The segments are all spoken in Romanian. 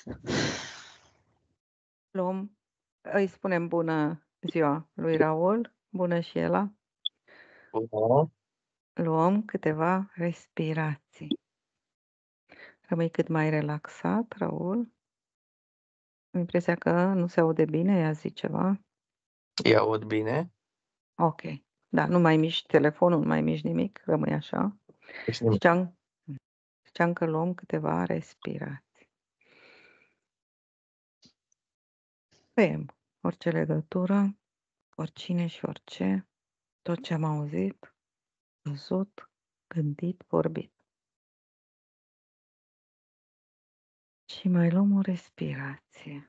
Îi spunem bună ziua lui Raul, bună și Ela. Bună. Luăm câteva respirații. Rămâi cât mai relaxat, Raul. Am impresia că nu se aude bine, ia zi ceva. Îi aud bine? Ok. Da, nu mai miști telefonul, nu mai miști nimic, rămâi așa. Deci nimic. Ziceam că luăm câteva respirații. Tăiem orice legătură, oricine și orice, tot ce am auzit, văzut, gândit, vorbit. Și mai luăm o respirație.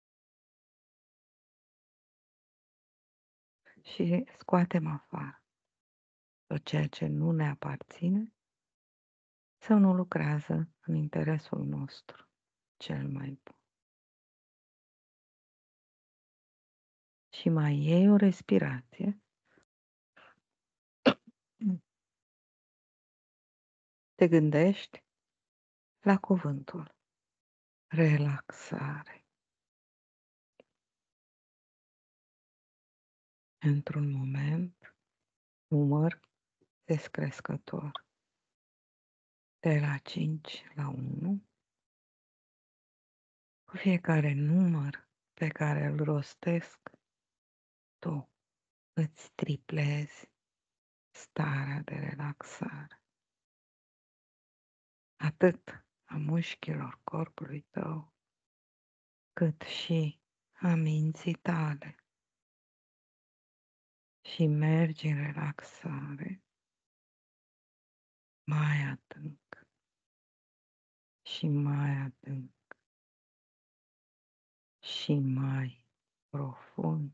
Și scoatem afară tot ceea ce nu ne aparține sau nu lucrează în interesul nostru cel mai bun. Și mai iei o respirație. Te gândești la cuvântul relaxare. Într-un moment, număr descrescător. De la 5 la 1, cu fiecare număr pe care îl rostesc, tu îți triplezi starea de relaxare. Atât a mușchilor corpului tău, cât și a minții tale. Și mergi în relaxare mai adânc și mai adânc și mai profund.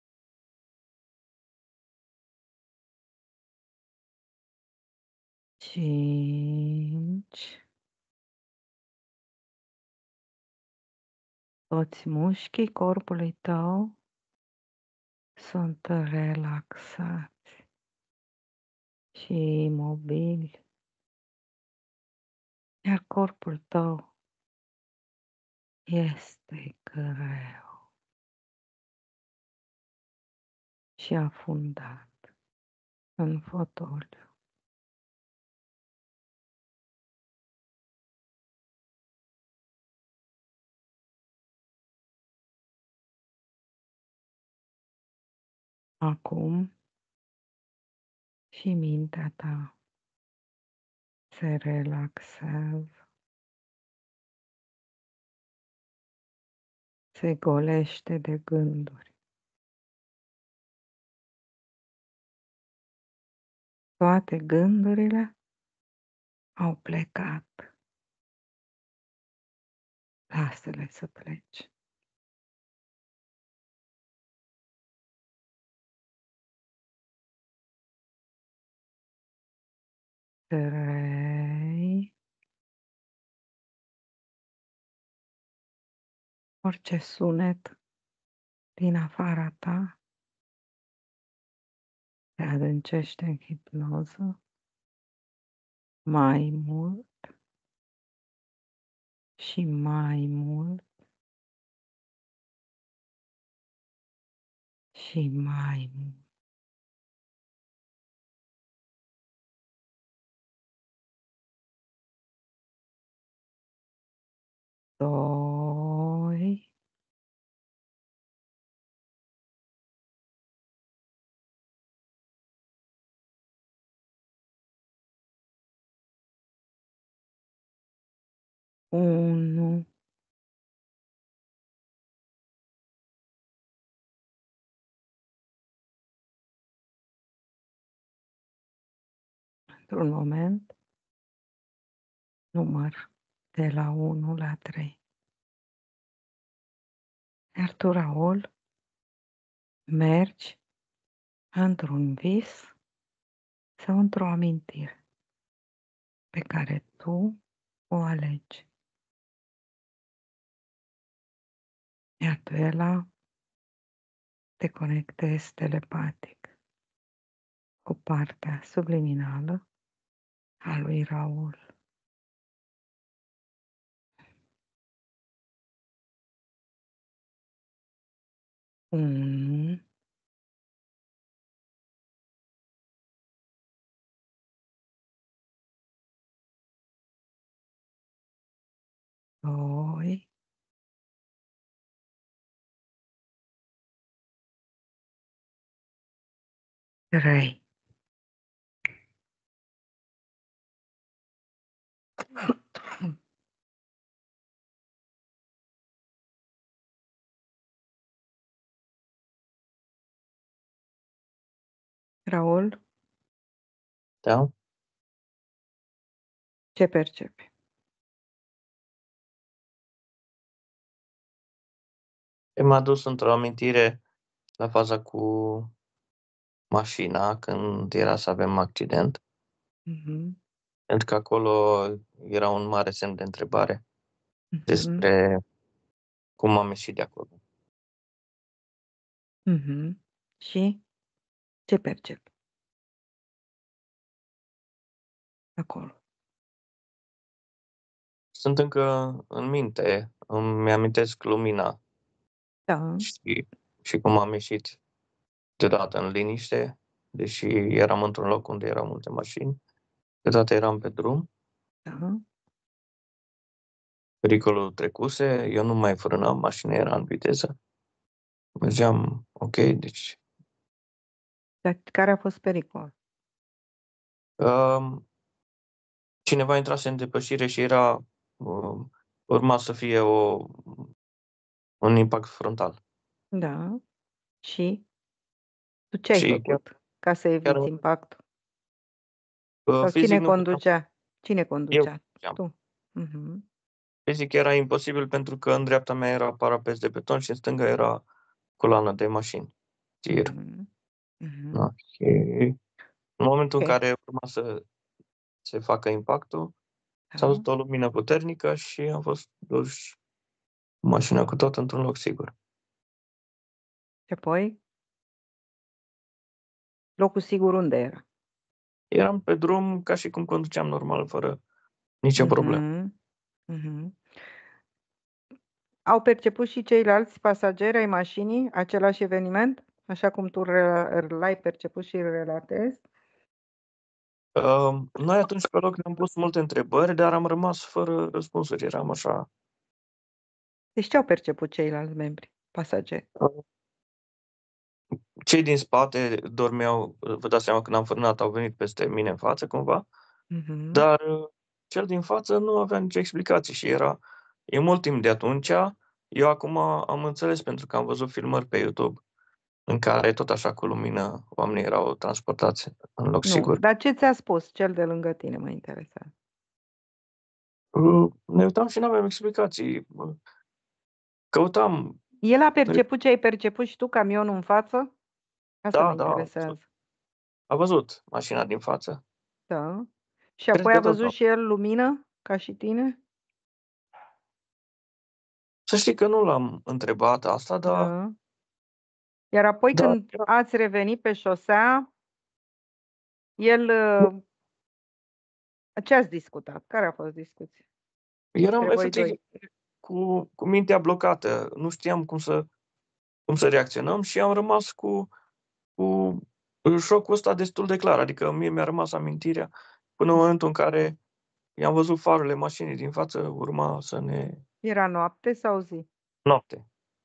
Cinci. Toți mușchii corpului tău sunt relaxați și imobili, iar corpul tău este greu și afundat în fotoliu. Acum și mintea ta se relaxează, se golește de gânduri. Toate gândurile au plecat. Lasă-le să plece. Trei. Orice sunet din afara ta te adâncește în hipnoză mai mult și mai mult și mai mult. 2. Unu. Într-un moment, număr de la 1 la 3. Iar tu, Raul, mergi într-un vis sau într-o amintire pe care tu o alegi. Iar tu, Ela, te conectezi telepatic cu partea subliminală a lui Raul. 1, 2, 3. Raul, Da? ce percepi? M-a dus într-o amintire la faza cu mașina, când era să avem accident, Mhm, pentru că acolo era un mare semn de întrebare mhm, despre cum am ieșit de acolo. mhm. Și ce percepi acolo? Sunt încă în minte, îmi amintesc lumina Da, și cum am ieșit deodată în liniște, deși eram într-un loc unde erau multe mașini. Deodată eram pe drum, da. pericolul trecuse, eu nu mai frânam, mașina era în viteză. Mergeam ok, deci Dar care a fost pericol? um, cineva intrase în depășire și um, urma să fie un impact frontal. Da. Și tu ce ai Și făcut ca să chiar eviți impactul? Sau fizic cine nu puteam, conducea? Cine eu conducea? puteam. Tu. Mhm, Fizic era imposibil pentru că în dreapta mea era parapet de beton și în stânga era coloană de mașini, tir. mhm, mhm. Da. Și în momentul în Ok, care urma să se facă impactul, s-a da. văzut o lumină puternică și am fost duși cu mașina cu tot într-un loc sigur. Și apoi, locul sigur unde era? Eram pe drum ca și cum conduceam normal, fără nicio problemă. Mhm, mhm. Au perceput și ceilalți pasageri ai mașinii același eveniment? Așa cum tu l-ai perceput și îl relatezi? Noi atunci pe loc ne-am pus multe întrebări, dar am rămas fără răspunsuri. Eram așa. Deci ce au perceput ceilalți membri, pasageri? uh, Cei din spate dormeau, vă dați seama, când am frânat, au venit peste mine în față cumva, Mhm. dar cel din față nu avea nicio explicație și e mult timp de atunci. Eu acum am înțeles pentru că am văzut filmări pe YouTube în care tot așa cu lumină oamenii erau transportați în loc Nu, sigur. dar ce ți-a spus cel de lângă tine, mă interesează? Ne uitam și n-aveam explicații. Căutam. El a perceput ce ai perceput și tu, camionul în față? Asta mă Da, da, interesează. a văzut mașina din față. Da. Și Cred apoi că a toți văzut au. și el lumină, ca și tine? Să știi că nu l-am întrebat asta, dar Da. Iar apoi da, când ați revenit pe șosea, el, ce ați discutat? Care a fost discuția eram între voi efectiv 2? cu mintea blocată. Nu știam cum să reacționăm și am rămas cu șocul ăsta destul de clar. Adică mie mi-a rămas amintirea până în momentul în care i-am văzut farele mașinii din față, urma să ne... Era noapte sau zi? Noapte.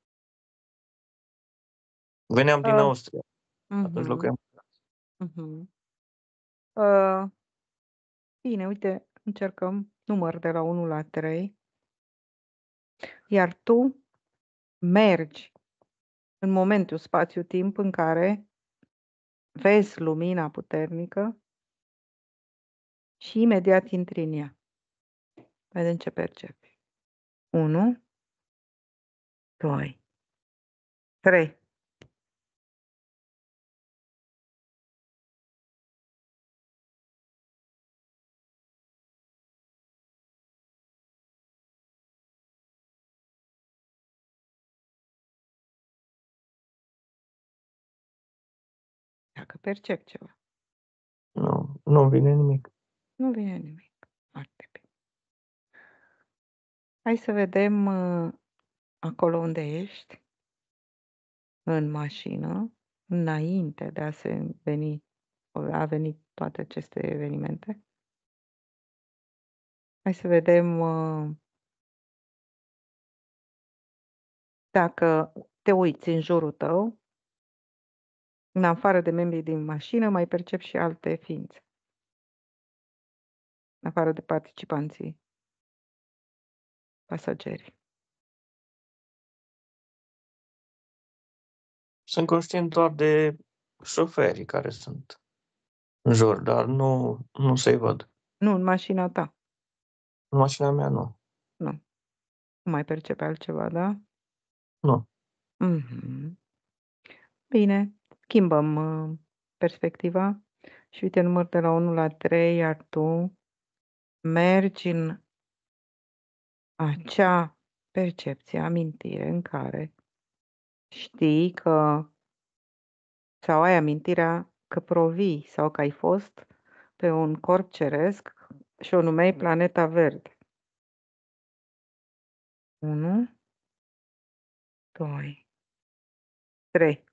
Veneam din Uh, Austria. Atunci mhm, locuiam. mhm. Uh, bine, uite, încercăm număr de la 1 la 3, iar tu mergi în momentul spațiu-timp în care vezi lumina puternică și imediat intri în ea. Vedem ce percepi. 1, 2, 3. Dacă percepi ceva. Nu vine nimic. Nu vine nimic. Foarte bine. Hai să vedem acolo unde ești. în mașină, înainte de a venit toate aceste evenimente. Hai să vedem, dacă te uiți în jurul tău, în afară de membrii din mașină, mai percepi și alte ființe, în afară de participanții, pasagerii. Sunt conștient doar de șoferii care sunt în jur, dar nu să-i văd. Nu, în mașina ta, În mașina mea nu. nu. Nu mai percepi altceva, da? Nu. Mhm. Bine, schimbăm, perspectiva și uite, număr de la 1 la 3, iar tu mergi în acea percepție, amintire în care știi că sau ai amintirea că provii sau că ai fost pe un corp ceresc și o numeai planeta verde. 1, 2, 3.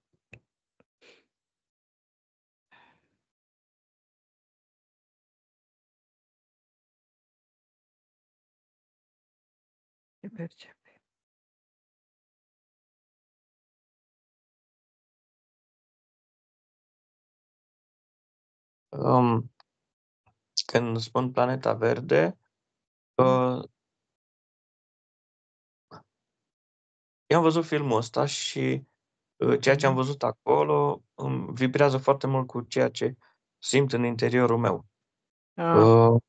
Ce percepi? Când spun planeta verde, eu am văzut filmul ăsta și ceea ce am văzut acolo îmi vibrează foarte mult cu ceea ce simt în interiorul meu. Ah, Uh,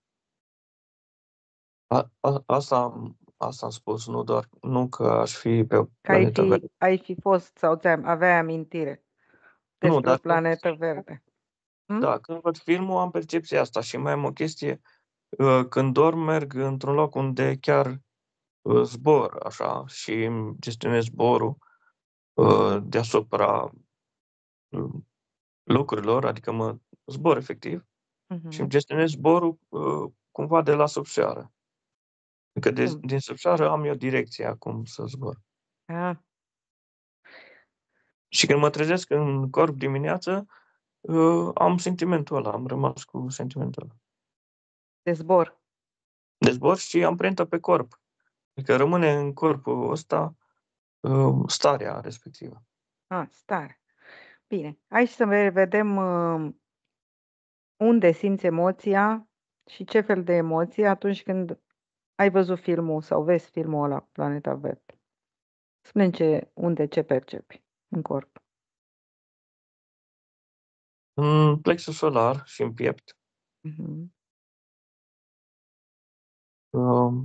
asta am spus, nu că aș fi pe o că planetă verde. ai fi fost sau aveai amintire Nu, despre o dar planetă verde. când văd filmul am percepția asta și mai am o chestie, când dorm merg într-un loc unde chiar zbor așa și îmi gestionez zborul deasupra uh, lucrurilor, adică mă zbor efectiv și îmi Mhm. gestionez zborul cumva de la subsoară. Adică Cum? din subsoară am eu direcția cum să zbor. Ah, Și când mă trezesc în corp dimineață, am sentimentul ăla, am rămas cu sentimentul ăla. de zbor. De zbor și amprentă pe corp. Adică rămâne în corpul ăsta starea respectivă. Ah, stare. Bine, hai să vedem, unde simți emoția și ce fel de emoție atunci când ai văzut filmul sau vezi filmul ăla, Planeta Verde. Spune-mi ce percepi în corp. În plexul solar și în piept. Mhm. Uh,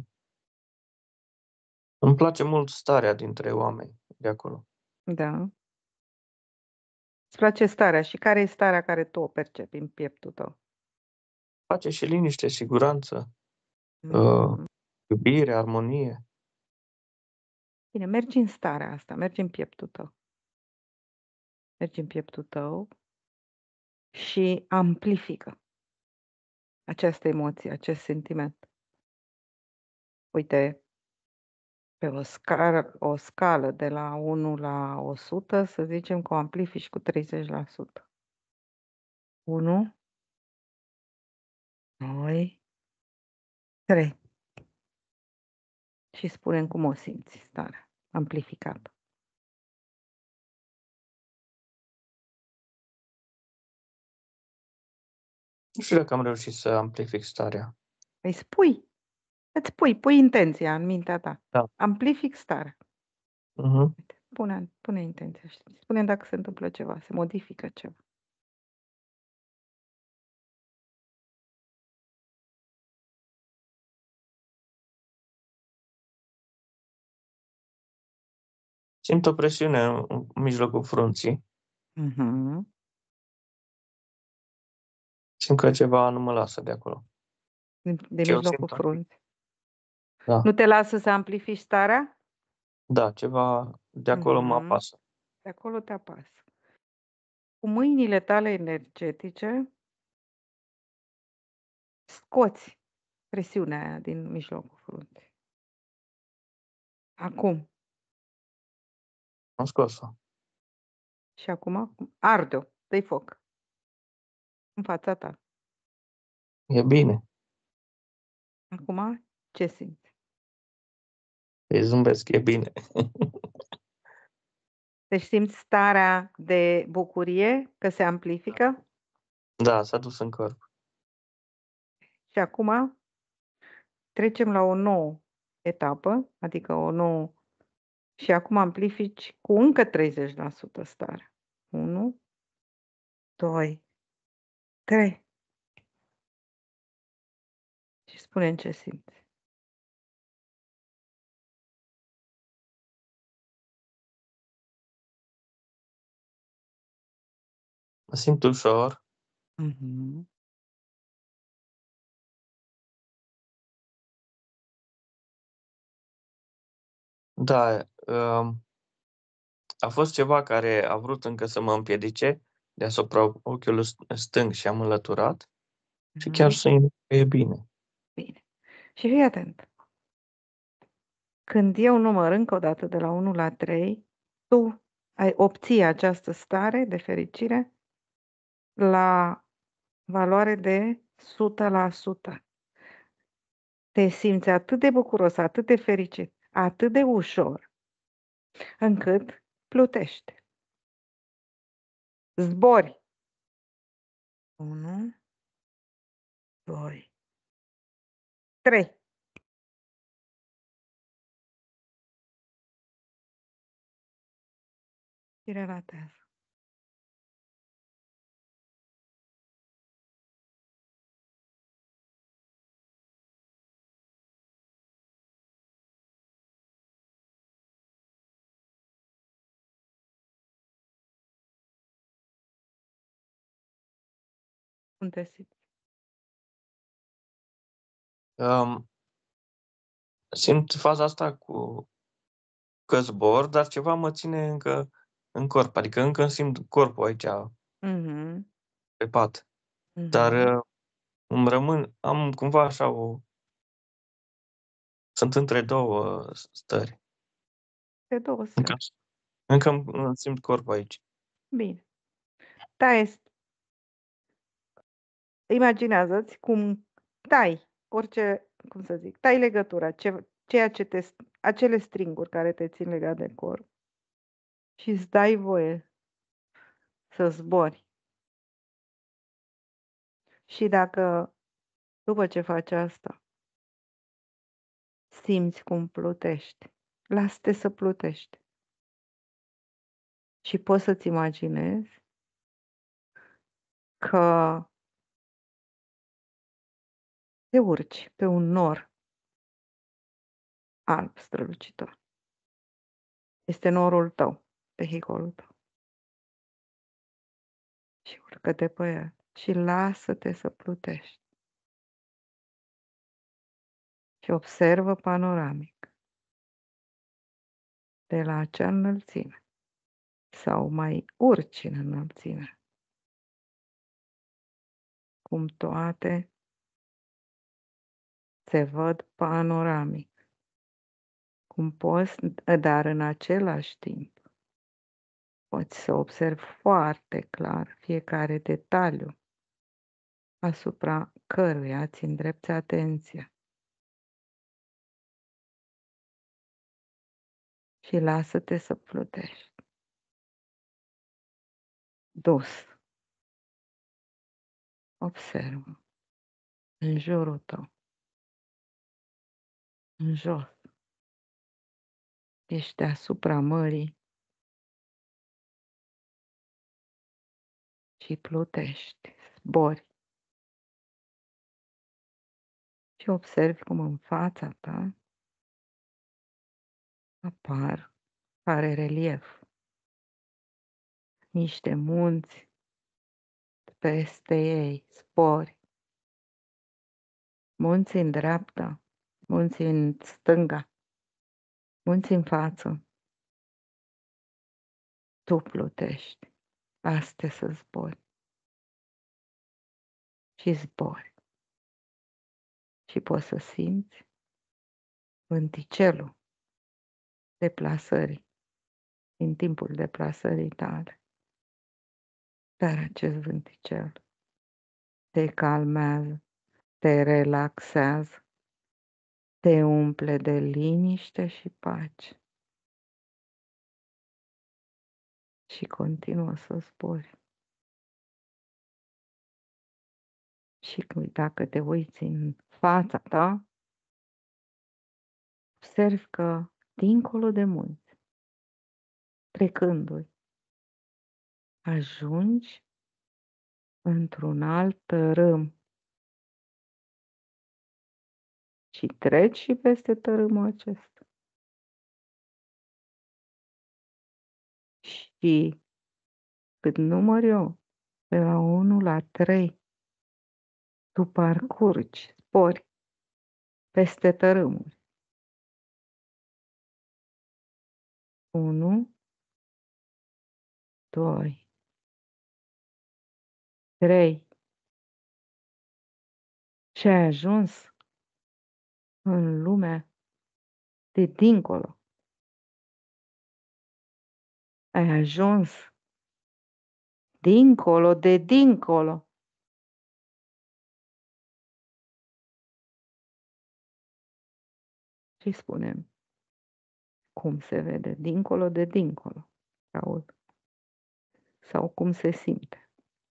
Îmi place mult starea dintre oameni de acolo. Da. Îți place starea și care e starea care tu o percepi în pieptul tău? Pace și liniște, siguranță, uh, Mhm. iubire, armonie. Bine, mergi în starea asta, mergi în pieptul tău. Mergi în pieptul tău și amplifică această emoție, acest sentiment. Uite, pe o scală de la 1 la 100, să zicem că o amplifici cu 30%. 1, 2, 3. Și spune cum o simți starea amplificată. Nu știu dacă am reușit să amplific starea. Păi pui intenția în mintea ta. Da. Amplific starea. Mhm. Uite, pune intenția și spune dacă se întâmplă ceva, se modifică ceva. Simt o presiune în mijlocul frunții. Mhm. Simt că ceva nu mă lasă de acolo. De Și eu mijlocul simt frunții. da, Nu te lasă să amplifici starea? da, ceva de acolo mă Mhm. apasă. De acolo te apasă. Cu mâinile tale energetice scoți presiunea aia din mijlocul frunții. Acum. Am scos-o. Și acum arde-o, dă-i foc în fața ta. E bine. Acum ce simți? Îi zâmbesc, e bine. Deci simți starea de bucurie că se amplifică? Da, s-a dus în corp. Și acum trecem la o nouă etapă, adică o nouă și acum amplifici cu încă 30% starea. 1, 2, 3. Și spune-mi ce simți. Mă simt ușor. Mhm. Da, a fost ceva care a vrut încă să mă împiedice deasupra ochiului stâng și am înlăturat și chiar Mhm. simt că e bine. Bine. Și fii atent. Când eu număr încă o dată de la 1 la 3, tu obții această stare de fericire la valoare de 100%. Te simți atât de bucuros, atât de fericit, atât de ușor, încât plutești. Zbori. 1, 2, 3. Și relatează. Cum te simți? Simt faza asta cu că zbor, dar ceva mă ține încă în corp, adică încă îmi simt corpul aici Mhm, pe pat. Dar mhm. îmi rămân, am cumva așa sunt între două stări. Pe 2 Încă, stări. încă îmi simt corpul aici. Bine. Imaginează-ți cum tai orice, cum să zic, tai legătura, ceea ce acele stringuri care te țin legat de corp și îți dai voie să zbori. Și dacă după ce faci asta simți cum plutești, lasă-te să plutești. Și poți să-ți imaginezi că te urci pe un nor alb strălucitor. Este norul tău, vehiculul tău. Și urcă-te pe el și lasă-te să plutești. Și observă panoramic de la acea înălțime sau mai urci în înălțime, cum toate se văd panoramic, cum poți, dar în același timp poți să observi foarte clar fiecare detaliu asupra căruia îți îndrepți atenția și lasă-te să plutești. Dus, observă în jurul tău, în jos, ești deasupra mării și plutești, zbori și observi cum în fața ta apare relief, niște munți, peste ei spori, munți în dreapta, munți în stânga, munți în față. Tu plutești, lasă-te să zbori și zbori și poți să simți vânticelul deplasării în timpul deplasării tale. Dar acest vânticel te calmează, te relaxează, te umple de liniște și pace și continuă să zbori. Și dacă te uiți în fața ta, observi că dincolo de munți, trecându-i, ajungi într-un alt tărâm și treci și peste tărâmul acesta. Și cât număr eu, de la 1 la 3, tu parcurgi, zbori peste tărâmuri. 1, 2, 3 și ai ajuns în lumea de dincolo. Ai ajuns dincolo de dincolo. Și spunem cum se vede dincolo de dincolo, Raul, sau cum se simte.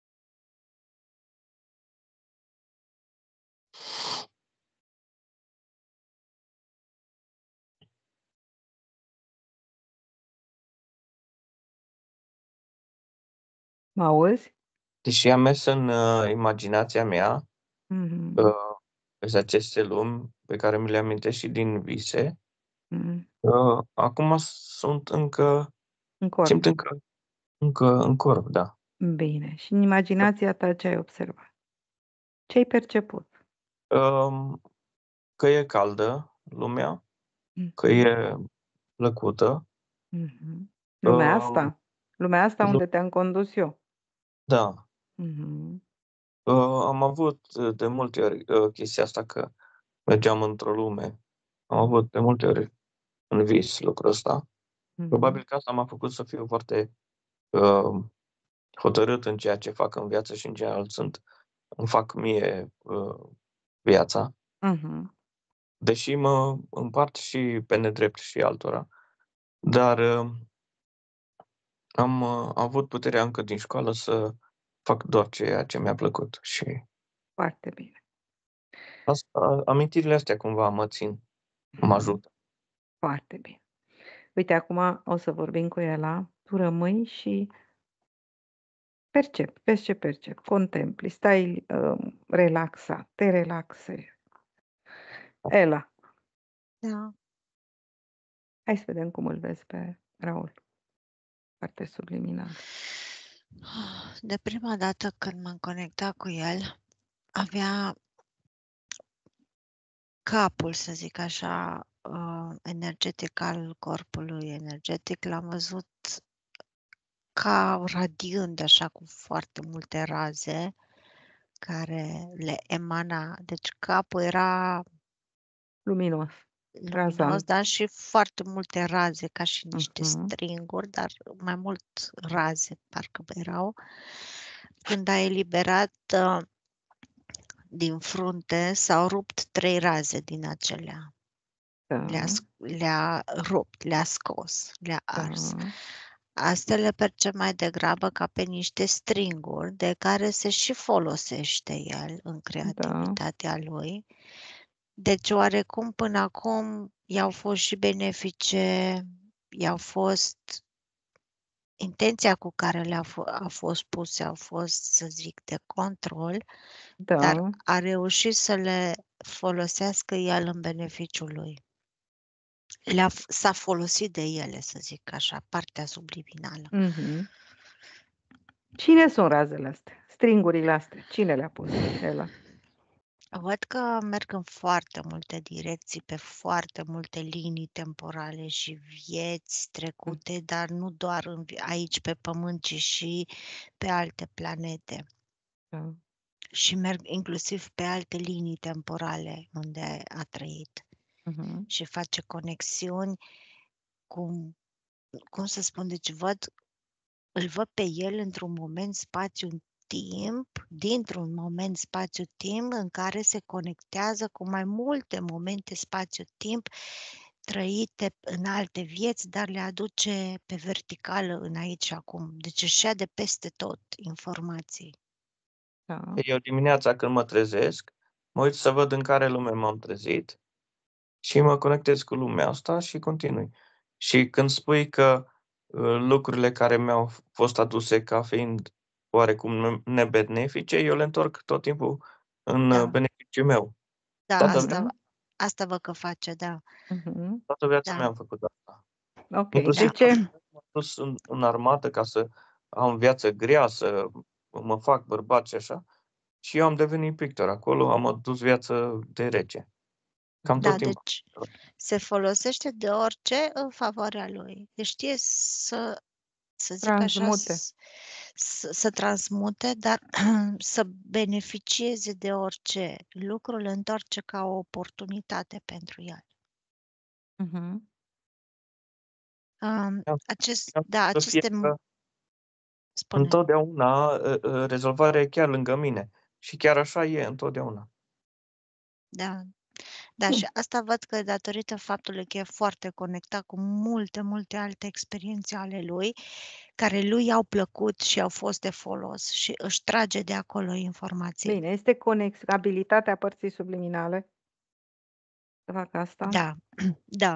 Mă auzi? Deși am mers în imaginația mea, Mhm, pe aceste lumi pe care mi le amintesc și din vise, mhm. acum sunt încă, În corp. simt încă în corp, da. Bine. Și în imaginația ta ce ai observat? Ce ai perceput? Că e caldă lumea, că Mhm, e plăcută. mhm. Lumea Um, asta? Lumea asta lu- unde te-am condus eu? Da. Mhm, Am avut de multe ori chestia asta că mergeam într-o lume. Am avut de multe ori în vis lucrul ăsta. mhm. Probabil că asta m-a făcut să fiu foarte uh, hotărât în ceea ce fac în viață și în general îmi fac mie viața. Mhm. Deși mă împart și pe nedrept și altora. Dar am avut puterea încă din școală să fac doar ceea ce mi-a plăcut și Foarte bine. amintirile astea cumva mă țin, mă ajută. Foarte bine. Uite, acum o să vorbim cu Ela. Tu rămâi și percepi, vezi ce percepi, contempli, stai relaxat, te relaxezi. Ela, Da. hai să vedem cum îl vezi pe Raul. Parte subliminal. De prima dată când m-am conectat cu el, avea capul, să zic așa, energetic al corpului energetic, l-am văzut ca radiând așa cu foarte multe raze care le emana. Deci capul era Luminos, luminos, razan. dar și foarte multe raze, ca și niște Mhm. stringuri, dar mai mult raze parcă erau. Când a eliberat din frunte, s-au rupt 3 raze din acelea. Da, Le-a rupt, le-a scos, le-a ars. da, Astea le percep mai degrabă ca pe niște stringuri de care se și folosește el în da, creativitatea lui. Deci, oarecum, până acum i-au fost și benefice, i-au fost intenția cu care a fost puse, au fost, să zic, de control, dar da. a reușit să le folosească el în beneficiul lui. S-a folosit de ele, să zic așa, partea subliminală. Mhm. Cine sunt razele astea? Stringurile astea? Cine le-a pus, Ela? Văd că merg în foarte multe direcții, pe foarte multe linii temporale și vieți trecute, dar nu doar aici pe Pământ, ci și pe alte planete. Da. Și merg inclusiv pe alte linii temporale unde a trăit. Mhm. Și face conexiuni cu, cum să spun, deci văd îl văd pe el într-un moment, spațiu-timp, dintr-un moment, spațiu-timp, în care se conectează cu mai multe momente, spațiu-timp, trăite în alte vieți, dar le aduce pe verticală în aici și acum. Deci își ia de peste tot informații. Da. Eu dimineața când mă trezesc, mă uit să văd în care lume m-am trezit și mă conectez cu lumea asta și continui. Și când spui că lucrurile care mi-au fost aduse ca fiind oarecum nebenefice, eu le întorc tot timpul în Da. beneficiul meu. Da, Toată asta văd că face, da. Mhm. Toată viața Da. mea am făcut asta. Ok, Inclusiv de ce? m-am dus în armată ca să am viață grea, să mă fac bărbat și așa. Și eu am devenit pictor acolo, am adus viață de rece. Cam Da, tot timpul. deci se folosește de orice în favoarea lui. Deci știe să zic așa, Transmute. să transmute, dar să beneficieze de orice. Lucrul întoarce ca o oportunitate pentru el. Mhm. Aceste... Spune. Întotdeauna rezolvarea e chiar lângă mine. Și chiar așa e întotdeauna. Da. Da, și asta văd că datorită faptului că e foarte conectat cu multe, multe alte experiențe ale lui, care lui i-au plăcut și au fost de folos și își trage de acolo informații. Bine, este conexabilitatea părții subliminale. Să fac asta? Da, da.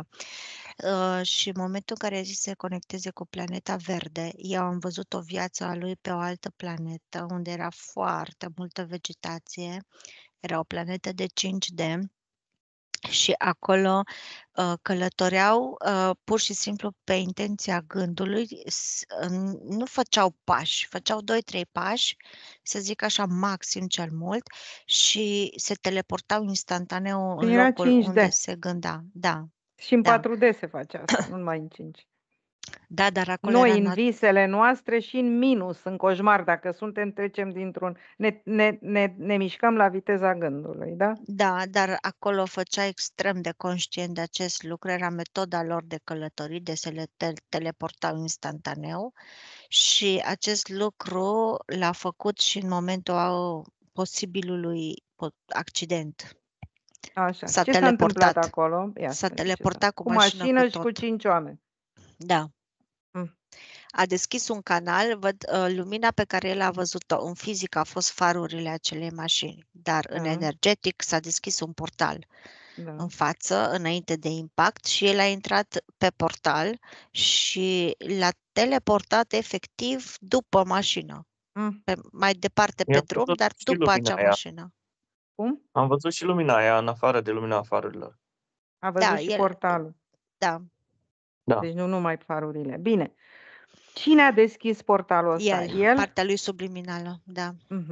Și în momentul în care a zis să se conecteze cu planeta verde, eu am văzut o viață a lui pe o altă planetă, unde era foarte multă vegetație, era o planetă de 5D și acolo călătoreau pur și simplu pe intenția gândului, nu făceau pași, făceau 2-3 pași, să zic așa, maxim cel mult, și se teleportau instantaneu în Era locul 5D. unde se gândea. Da. Și în Da. 4D se face asta, nu numai în 5. Da, dar acolo Noi, era în visele noastre și în minus, în coșmar, dacă suntem, trecem dintr-un... Ne mișcăm la viteza gândului, da? Da, dar acolo făcea extrem de conștient de acest lucru, era metoda lor de călătorii, de se le teleportau instantaneu și acest lucru l-a făcut și în momentul posibilului accident. Așa. S-a Ce s-a întâmplat teleportat. acolo? Ia S-a spune teleportat cu cu mașină, mașină cu și cu tot. 5 oameni. Da. Mm. A deschis un canal, văd lumina pe care el a văzut-o. În fizică a fost farurile acelei mașini, dar în Da. energetic s-a deschis un portal Da. în față, înainte de impact, și el a intrat pe portal și l-a teleportat efectiv după mașină. Mai departe pe drum, dar după acea mașină. Cum? Am văzut și lumina aia în afară de lumina farurilor. A văzut și portalul. Da. Da. Deci nu numai farurile. Bine. Cine a deschis portalul ăsta? El? Partea lui subliminală, da.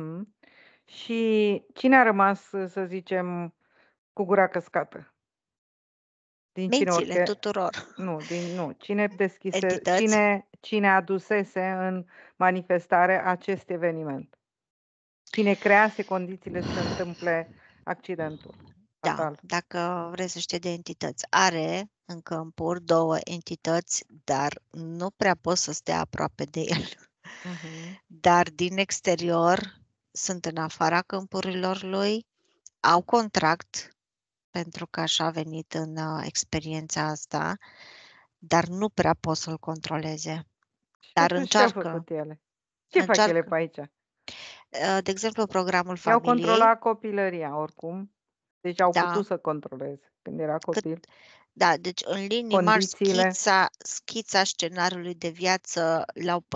Și cine a rămas, să zicem, cu gura căscată? Din mințile tuturor. Cine deschise, entități? cine adusese în manifestare acest eveniment? Cine crease condițiile să se întâmple accidentul fatal? Da, dacă vrei să știi de entități. Are în câmpuri 2 entități, dar nu prea pot să stea aproape de el. Dar din exterior sunt în afara câmpurilor lui, au contract, pentru că așa a venit în experiența asta, dar nu prea pot să-l controleze. Dar încearcă. Ce au făcut ele? Ce fac ele pe aici? De exemplu, programul I-au familiei. controlat copilăria, oricum. Deci au putut să controleze când era copil. Da, deci în linii mari schița scenariului de viață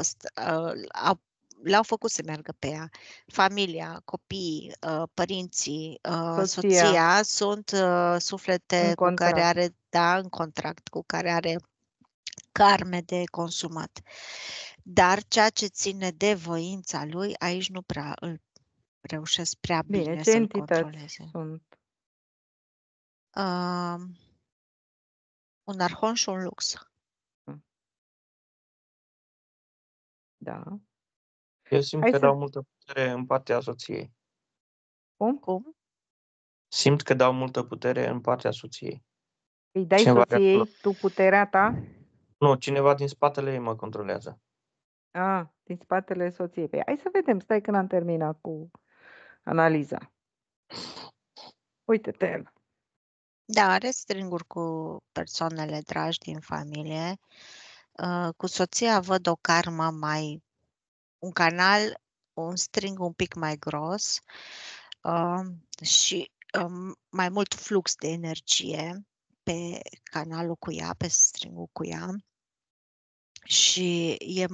l-au făcut să meargă pe ea. Familia, copiii, părinții, soția sunt suflete cu care are, în contract, cu care are karme de consumat. Dar ceea ce ține de voința lui, aici nu prea îl reușesc prea bine să-l controleze. Sunt? Un arhon și un lux. Da. Eu simt că dau multă putere în partea soției. Cum? Simt că dau multă putere în partea soției. Îi dai soției tu puterea ta? Nu, cineva din spatele ei mă controlează. Din spatele soției. Păi, hai să vedem, stai când am terminat cu analiza. Uite-te. Da, are stringuri cu persoanele dragi din familie. Cu soția văd o karmă un canal, un string un pic mai gros și mai mult flux de energie pe canalul cu ea, pe stringul cu ea. Și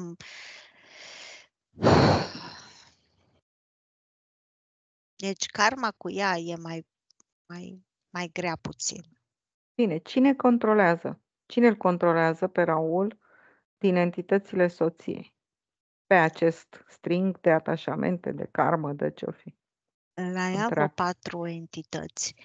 deci karma cu ea e mai grea puțin. Bine, cine controlează? Cine îl controlează pe Raul din entitățile soției? Pe acest string de atașamente, de karmă, de ce-o fi? La ea vreo 4 entități.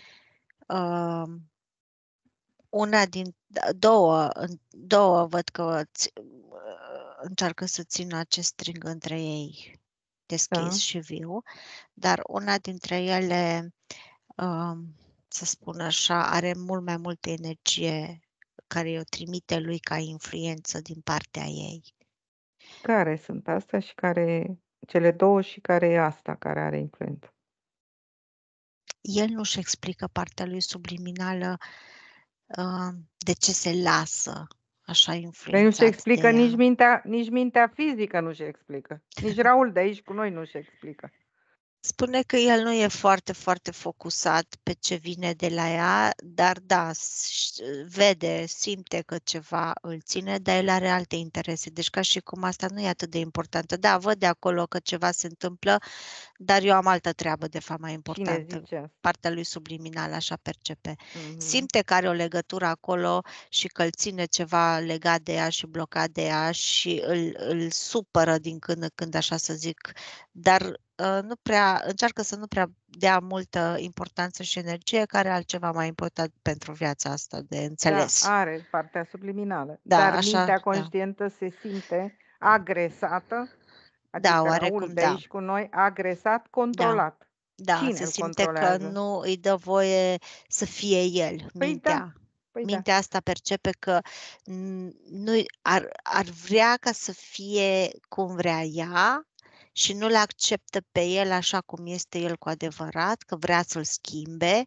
Una din două văd că încearcă să țină acest string între ei deschis și viu, dar una dintre ele, să spun așa, are mult mai multă energie care o trimite lui ca influență din partea ei. Care sunt astea și cele două și care e asta care are influență? El nu-și explică partea lui subliminală de ce se lasă așa influențat. Păi nu-și explică nici mintea fizică nu-și explică. Nici Raul de aici cu noi nu-și explică. Spune că el nu e foarte, foarte focusat pe ce vine de la ea, dar da, vede, simte că ceva îl ține, dar el are alte interese. Deci ca și cum asta nu e atât de importantă. Da, văd de acolo că ceva se întâmplă, dar eu am altă treabă, de fapt, mai importantă. Cine zice asta? Partea lui subliminală, așa percepe. Simte că are o legătură acolo și că îl ține ceva legat de ea și blocat de ea și îl supără din când în când, așa să zic, dar încearcă să nu prea dea multă importanță și energie, care are altceva mai important pentru viața asta de înțeles. Da, are partea subliminală, Da, dar așa, mintea conștientă se simte agresată, adică oarecum, Raul de aici cu noi, agresat, controlat. Da, Cine se îl simte că controlează? nu îi dă voie să fie el, mintea. Mintea asta percepe că nu ar vrea ca să fie cum vrea ea și nu-l acceptă pe el așa cum este el cu adevărat, că vrea să-l schimbe.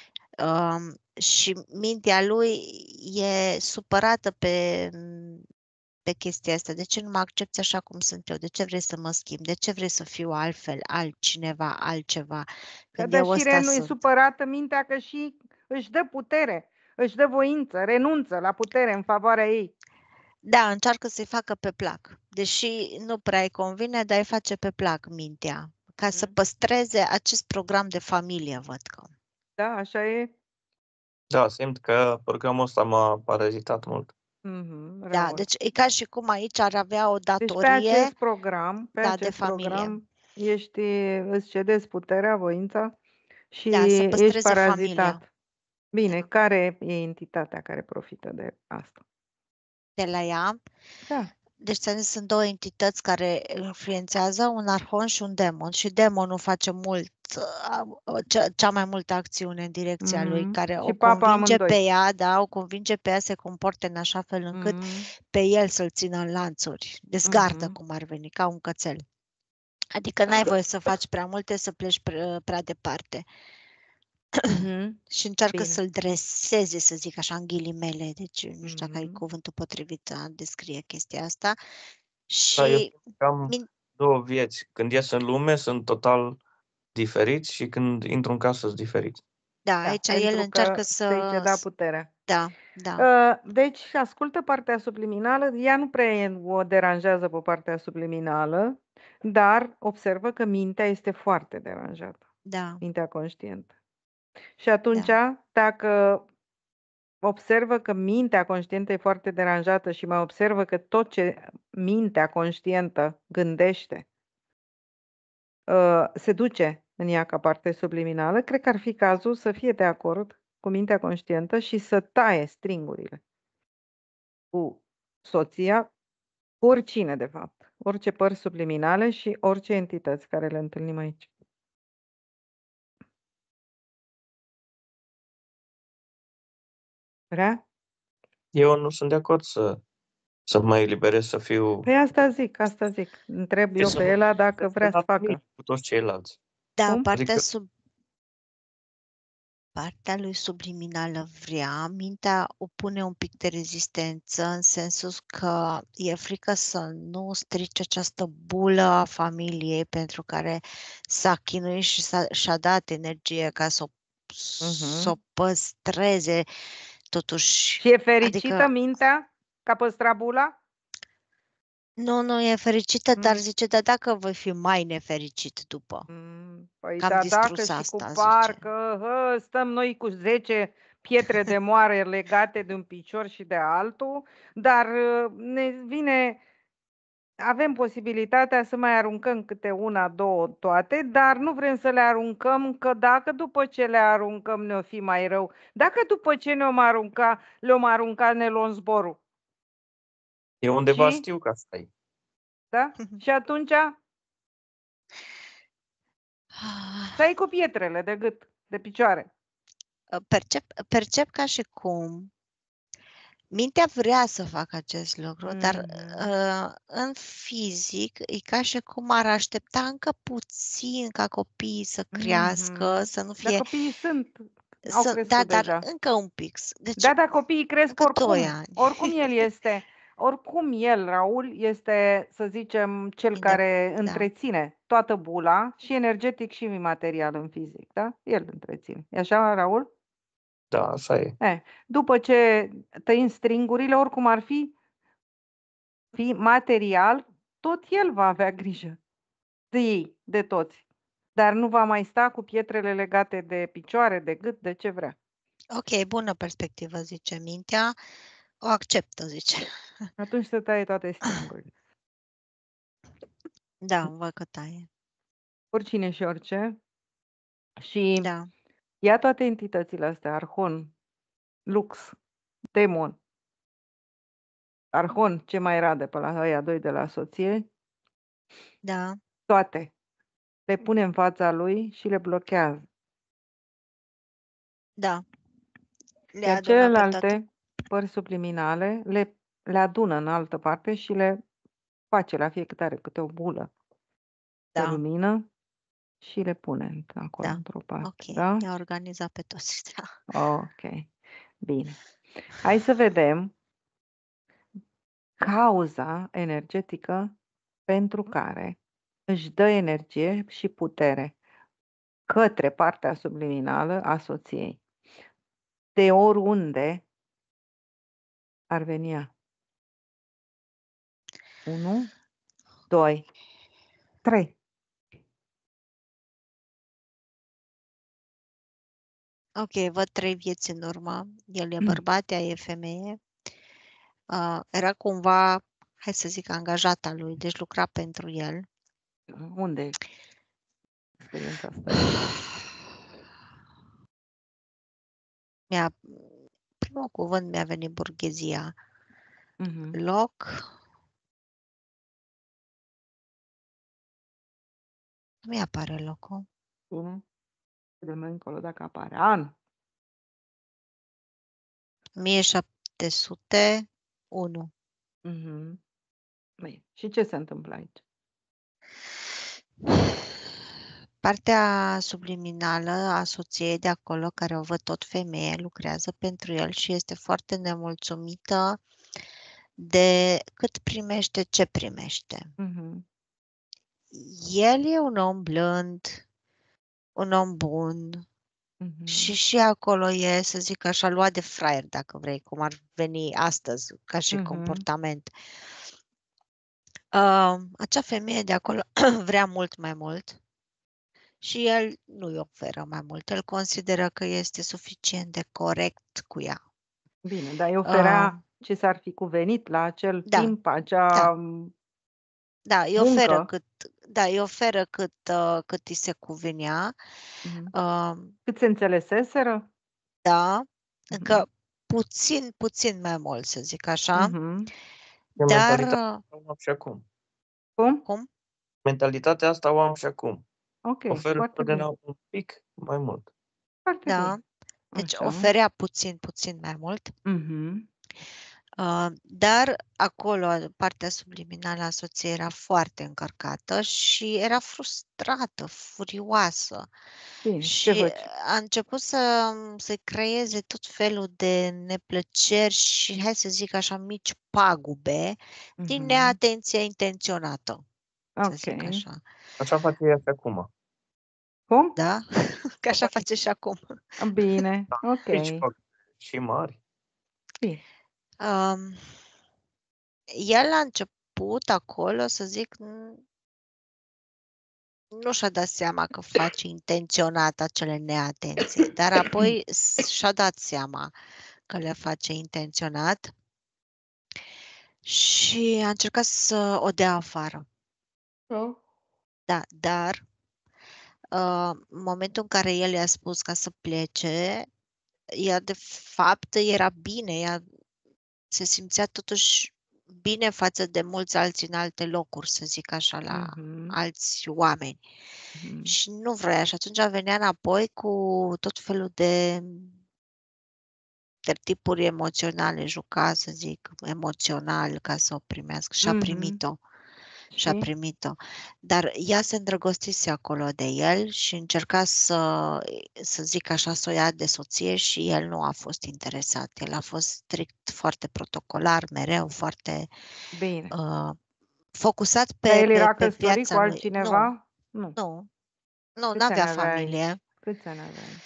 Și mintea lui e supărată pe chestia asta. De ce nu mă accepți așa cum sunt eu? De ce vrei să mă schimb? De ce vrei să fiu altfel, altcineva, altceva? Când eu și ăsta nu e sunt. supărată mintea că și își dă putere, își dă voință, renunță la putere în favoarea ei. Da, încearcă să-i facă pe plac. Deși nu prea îi convine, dar îi face pe plac mintea. Ca să păstreze acest program de familie, văd că. Da, așa e. Da, simt că programul ăsta m-a parazitat mult. Da, deci e ca și cum aici ar avea o datorie. Deci pe acest program, de familie. Îți cedezi puterea, voința și să păstreze ești parazitat. familia. Bine, care e entitatea care profită de asta? De la ea? Da. Deci sunt două entități care influențează, un arhon și un demon. Și demonul face cea mai multă acțiune în direcția lui, care Și o papa convinge amândoi. pe ea, o convinge pe ea să se comporte în așa fel încât pe el să-l țină în lanțuri, dezgardă cum ar veni, ca un cățel. Adică n-ai voie să faci prea multe, să pleci prea departe. Și încearcă să-l dreseze, să zic așa, în ghilimele. Deci nu știu dacă e cuvântul potrivit a descrie chestia asta. Și am două vieți. Când ies în lume sunt total diferiți și când intru în casă sunt diferiți. Da, aici el încearcă să-i ceda puterea. Da. Deci ascultă partea subliminală, ea nu prea o deranjează pe partea subliminală, dar observă că mintea este foarte deranjată. Da. Mintea conștientă. Și atunci, dacă observă că mintea conștientă e foarte deranjată și mai observă că tot ce mintea conștientă gândește se duce în ea ca parte subliminală, cred că ar fi cazul să fie de acord cu mintea conștientă și să taie stringurile cu soția, cu oricine de fapt, orice părți subliminale și orice entități care le întâlnim aici. Vrea? Eu nu sunt de acord să să mă eliberez, să fiu... Păi asta zic. Întreb eu să pe nu ela dacă să vrea să facă. cu toți ceilalți. Da, Cum? Adică partea lui subliminală vrea, mintea opune un pic de rezistență în sensul că e frică să nu strice această bulă a familiei pentru care s-a chinuit și și-a dat energie ca să o păstreze totuși. Și e fericită Adică mintea că a păstrat bula? nu e fericită, dar zice, da, dacă voi fi mai nefericit după. Păi Că am da, dacă distrus și asta, cu zice. parcă stăm noi cu 10 pietre de moare legate de un picior și de altul, dar ne vine, avem posibilitatea să mai aruncăm câte una, două, toate, dar nu vrem să le aruncăm, că dacă după ce le aruncăm ne-o fi mai rău, dacă după ce le-om arunca, ne luăm zborul. eu undeva Și? știu că asta e. Da? Și atunci stai cu pietrele de gât, de picioare. Percep ca și cum mintea vrea să facă acest lucru, dar în fizic e ca și cum ar aștepta încă puțin ca copiii să crească, să nu fie... Dar copiii au crescut dar deja. încă un pic. Deci, Da, copiii cresc încă oricum. 2 ani. Oricum el, Raul, este, să zicem, cel care întreține toată bula, și energetic și material în fizic, da? El întreține. E așa, Raul? Da, așa e. După ce tăim stringurile, oricum ar fi material, tot el va avea grijă de ei, de toți. Dar nu va mai sta cu pietrele legate de picioare, de gât, de ce vrea. Ok, bună perspectivă, zice mintea. O acceptă, zice. Atunci se taie toate stringurile. Da, văd că taie. Oricine și orice. Și Da. ia toate entitățile astea, Arhon, Lux, Demon, Arhon, ce mai era de pe la ăia doi de la soție, Da. toate le pune în fața lui și le blochează. Da. Iar celelalte pări subliminale le adună în altă parte și le face la fiecare câte o bulă de lumină și le pune acolo într-o parte. Ok, da? i-a organizat pe toți. Da. Ok, bine. Hai să vedem cauza energetică pentru care își dă energie și putere către partea subliminală a soției. De oriunde ar veni ea. 1, 2, 3. Ok, văd 3 vieți în urmă. El e bărbat, ea e femeie. Era cumva, hai să zic, angajata lui, deci lucra pentru el. Unde experiența asta? Primul cuvânt mi-a venit burghezia. Loc. Nu mi-apare locul. Vedem încolo dacă apare. An. 1701. Bine. Și ce se întâmplă aici? Partea subliminală a soției de acolo, care o văd tot femeie, lucrează pentru el și este foarte nemulțumită de cât primește, ce primește. El e un om blând, un om bun și acolo e, să zic așa, luat de fraier, dacă vrei, cum ar veni astăzi, ca și comportament. Acea femeie de acolo vrea mult mai mult și el nu îi oferă mai mult. El consideră că este suficient de corect cu ea. Bine, dar îi oferea ce s-ar fi cuvenit la acel timp, acea îi oferă îi oferă cât îi se cuvenea. Cât se înțeleseseră? Da, încă puțin mai mult, să zic așa. Dar... Mentalitatea o am și acum. Cum? Mentalitatea asta o am și acum. Ok, oferă foarte bine. un pic mai mult. Foarte bine. Deci oferea puțin mai mult. Dar acolo, partea subliminală a soției era foarte încărcată și era frustrată, furioasă. Bine, ce Și faci? a început să creeze tot felul de neplăceri și, hai să zic așa, mici pagube din Mhm. neatenție intenționată, să zic Ok. așa. Așa face ea și acum. Cum? Da? Că așa face și acum. Bine, ok. Mici fac și mari. Bine. Um, El a început acolo, să zic, nu și-a dat seama că face intenționat acele neatenții, dar apoi și-a dat seama că le face intenționat și a încercat să o dea afară. Da, dar în momentul în care el i-a spus ca să plece, ea de fapt era bine, ea se simțea totuși bine față de mulți alții în alte locuri, să zic așa, la Mhm. alți oameni. Mhm. Și nu vrea. Și atunci venea înapoi cu tot felul de tipuri emoționale, juca, să zic, emoțional ca să o primească. Și a Mhm. primit-o. Și a Și? primit-o. Dar ea se îndrăgostise acolo de el și încerca să zic așa, să o ia de soție și el nu a fost interesat. El a fost strict foarte protocolar, mereu foarte Bine. focusat Dar el pe era căsătorit cu viața lui. Nu, altcineva? Nu. nu, Câți ani n-avea aveai? familie. Câți ani aveai?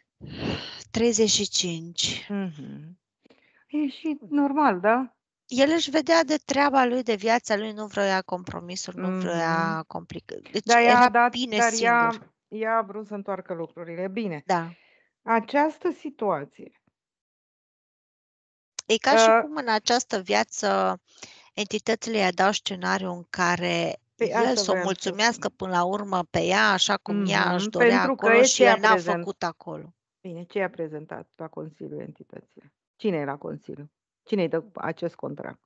35. Mhm. E și normal, da? El își vedea de treaba lui, de viața lui, nu vroia compromisuri, nu Mhm. vroia complicații. Deci Dar ea era a dat, bine dar singur. ea a vrut să întoarcă lucrurile. Bine. Da. Această situație. E ca și cum în această viață entitățile i-a dau scenariu în care Păi el asta să o voiam să mulțumească spun. până la urmă pe ea, așa cum ea își dorea Pentru că acolo e și ce el a n-a prezentat. făcut acolo. Bine, ce a prezentat la Consiliu entitățile? Cine e la Consiliu? Cine îi dă acest contract?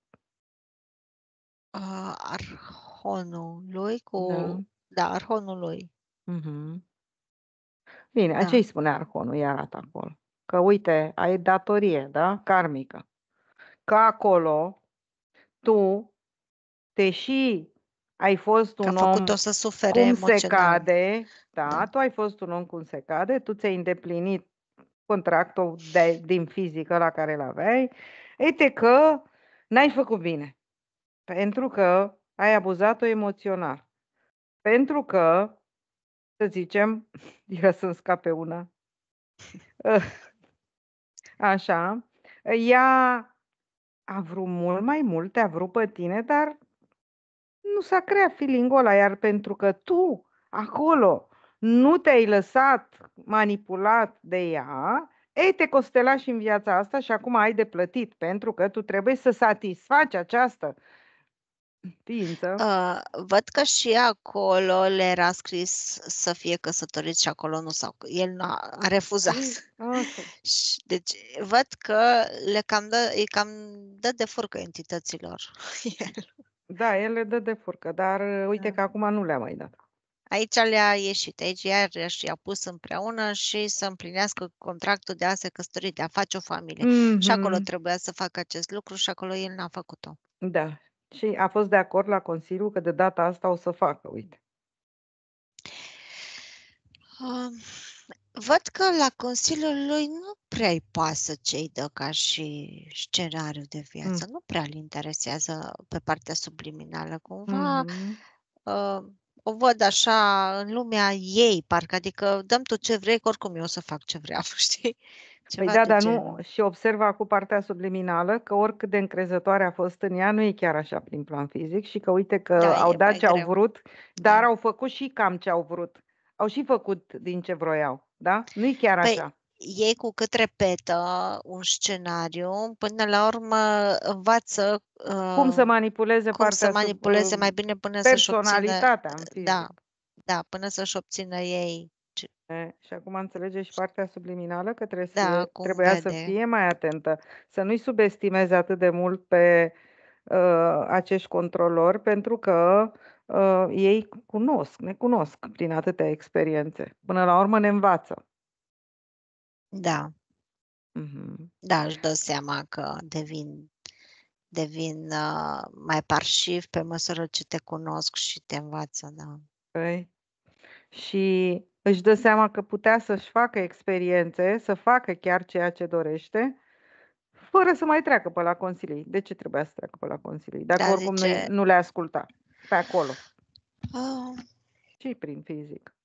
Arhonul lui Da. Da, arhonul lui. Mhm. Bine, Da. ce îi spune Arhonul? Îi arată acolo. Că uite, ai datorie, da? Karmică. Că acolo tu, deși ai fost Că a un om făcut-o să sufere cum se emoțional. cade, Da. da, tu ai fost un om cum se cade, tu ți-ai îndeplinit contractul din fizică la care l-aveai, uite că n-ai făcut bine, pentru că ai abuzat-o emoțional, pentru că, să zicem, ia să-mi scape una, așa, ea a vrut mult mai mult, te-a vrut pe tine, dar nu s-a creat feeling-ul ăla, iar pentru că tu acolo nu te-ai lăsat manipulat de ea, ei, te costela și în viața asta și acum ai de plătit, pentru că tu trebuie să satisfaci această ființă. Văd că și acolo le era scris să fie căsătoriți și acolo nu s-au. El a refuzat. Ok. Deci văd că îi cam dă de furcă entităților. Da, el le dă de furcă, dar uite că acum nu le-a mai dat. Aici le-a ieșit. Aici iarăși i-a pus împreună și să împlinească contractul de a se căsători, de a face o familie. Și acolo trebuia să facă acest lucru și acolo el n-a făcut-o. Da. Și a fost de acord la Consiliu că de data asta o să facă, uite. Văd că la Consiliul lui nu prea-i pasă ce-i dă ca și scenariu de viață. Nu prea îl interesează pe partea subliminală. Cumva o văd așa în lumea ei, parcă, adică dăm tu ce vrei, că oricum eu o să fac ce vreau, știi? Păi Ceva da, de dar genul. nu, și observa cu partea subliminală că oricât de încrezătoare a fost în ea, nu e chiar așa prin plan fizic și că uite că Da, au e dat mai ce au greu. vrut, dar Da. au făcut și cam ce au vrut. Au și făcut din ce vroiau, da? Nu e chiar Păi, așa. ei cu cât repetă un scenariu, până la urmă învață Cum să manipuleze cum să partea manipuleze mai bine până să-și obțină, personalitatea în da, fizic. până să-și obțină ei, Și acum înțelege și partea subliminală că da, cum trebuia să vede. fie mai atentă, să nu-i subestimeze atât de mult pe acești controlori, pentru că ei ne cunosc prin atâtea experiențe. Până la urmă ne învață. Da, Mhm. da, își dă seama că devin devin mai parșivi pe măsură ce te cunosc și te învață, da. Păi, și își dă seama că putea să-și facă experiențe, să facă chiar ceea ce dorește, fără să mai treacă pe la consilii. De ce trebuia să treacă pe la consilii? Dacă Da, oricum zice, nu le asculta pe acolo, "Ah, ci prin fizic.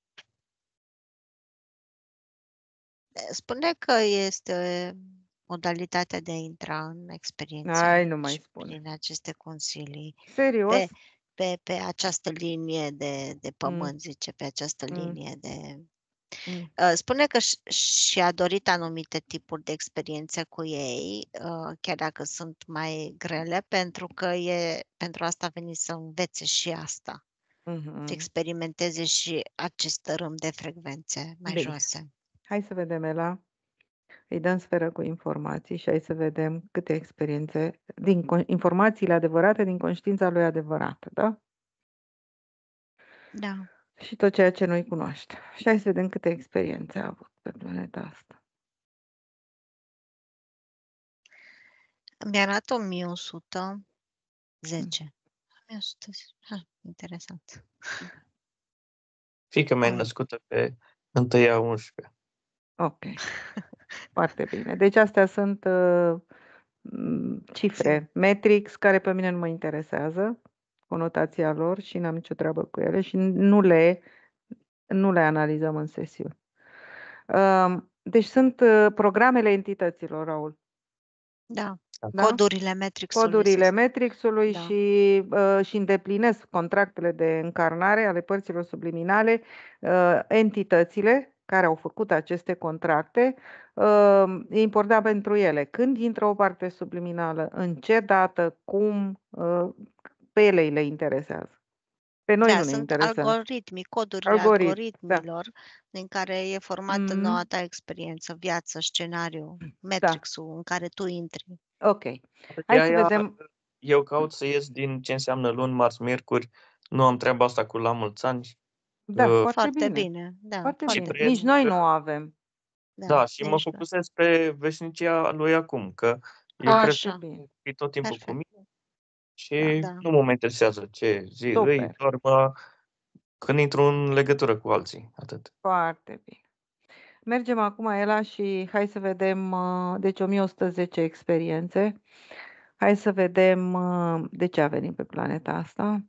spune că este modalitatea de a intra în experiențe Ai, nu mai și spune. prin aceste consilii Serios? pe această linie de Mm, pământ, zice, pe această mm, linie de... mm. Spune că și-a dorit anumite tipuri de experiențe cu ei, chiar dacă sunt mai grele, pentru că pentru asta a venit să învețe și asta, să Mhm. experimenteze și acest rând de frecvențe mai Bine. joase. Hai să vedem, Ela. Îi dăm sferă cu informații și hai să vedem câte experiențe, din informațiile adevărate, din conștiința lui adevărată, da? Da. Și tot ceea ce noi cunoaște. Și hai să vedem câte experiențe a avut pe planeta asta. Mi arată 1110. 1110. Interesant. Fiica mea e născută pe 1/11. Ok. Foarte bine. Deci astea sunt cifre Matrix care pe mine nu mă interesează, conotația lor și n-am nicio treabă cu ele și nu le analizăm în sesiuni. Deci sunt programele entităților, Raul. Da. Da? Codurile Matrix-ului. Codurile Matrix-ului Da. și îndeplinesc contractele de încarnare ale părților subliminale, entitățile care au făcut aceste contracte. E important pentru ele când intră o parte subliminală, în ce dată, cum, pe ele le interesează. Pe noi Da, nu ne sunt interesează. algoritmii, codurile Da. algoritmilor din care e formată Mhm. noua ta experiență, viață, scenariu, Matrix-ul în care tu intri. Ok. Hai să vedem. Eu caut să ies din ce înseamnă luni, marți, miercuri. Nu am treaba asta cu la mulți ani. Da, foarte Foarte bine. bine. Da, Foarte Și bine. trăiesc, Nici noi nu o avem. Da, și mă nici focusez pe veșnicia lui acum, că eu Așa. cred că e tot timpul cu Perfect. mine și Da. nu mă interesează ce zi îi, Super. doar când intru în legătură cu alții, atât. Foarte bine. Mergem acum, Ela, și hai să vedem, deci 1110 experiențe. Hai să vedem de ce a venit pe planeta asta.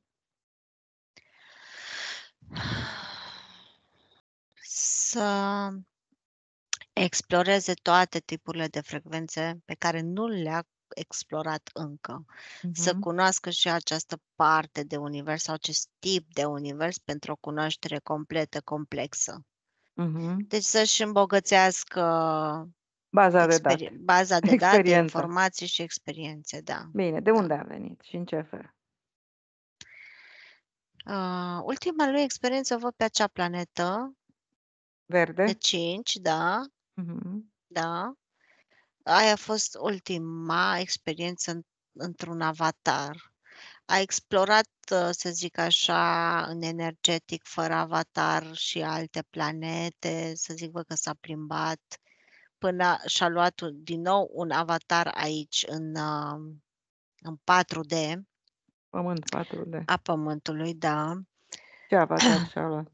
Să exploreze toate tipurile de frecvențe pe care nu le-a explorat încă. Să cunoască și această parte de univers sau acest tip de univers pentru o cunoaștere completă, complexă. Deci să-și îmbogățească Baza de date. baza de date, informații și experiențe, da. Bine, de unde a venit și în ce fel? Ultima lui experiență o văd pe acea planetă Verde? de 5, da. Da. Aia a fost ultima experiență într-un avatar. A explorat, să zic așa, în energetic, fără avatar și alte planete, să zic că s-a plimbat, până și-a luat din nou un avatar aici, în 4D. Pământ 4D. A Pământului, da. Ce avatar și-a luat?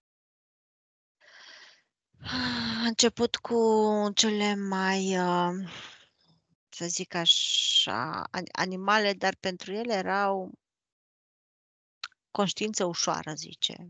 A început cu cele mai, să zic așa, animale, dar pentru ele erau conștiință ușoară, zice.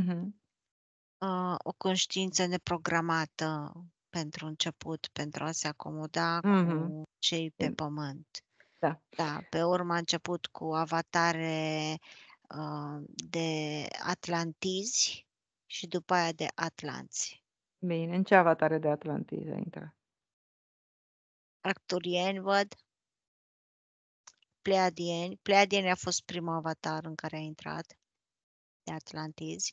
O conștiință neprogramată pentru început, pentru a se acomoda cu cei pe pământ. Da, pe urmă a început cu avatare de atlantizi și după aia de atlanți. Bine, în ce avatare de Atlantis a intrat? Arcturieni, văd. Pleiadieni. Pleiadieni a fost primul avatar în care a intrat de atlantizi.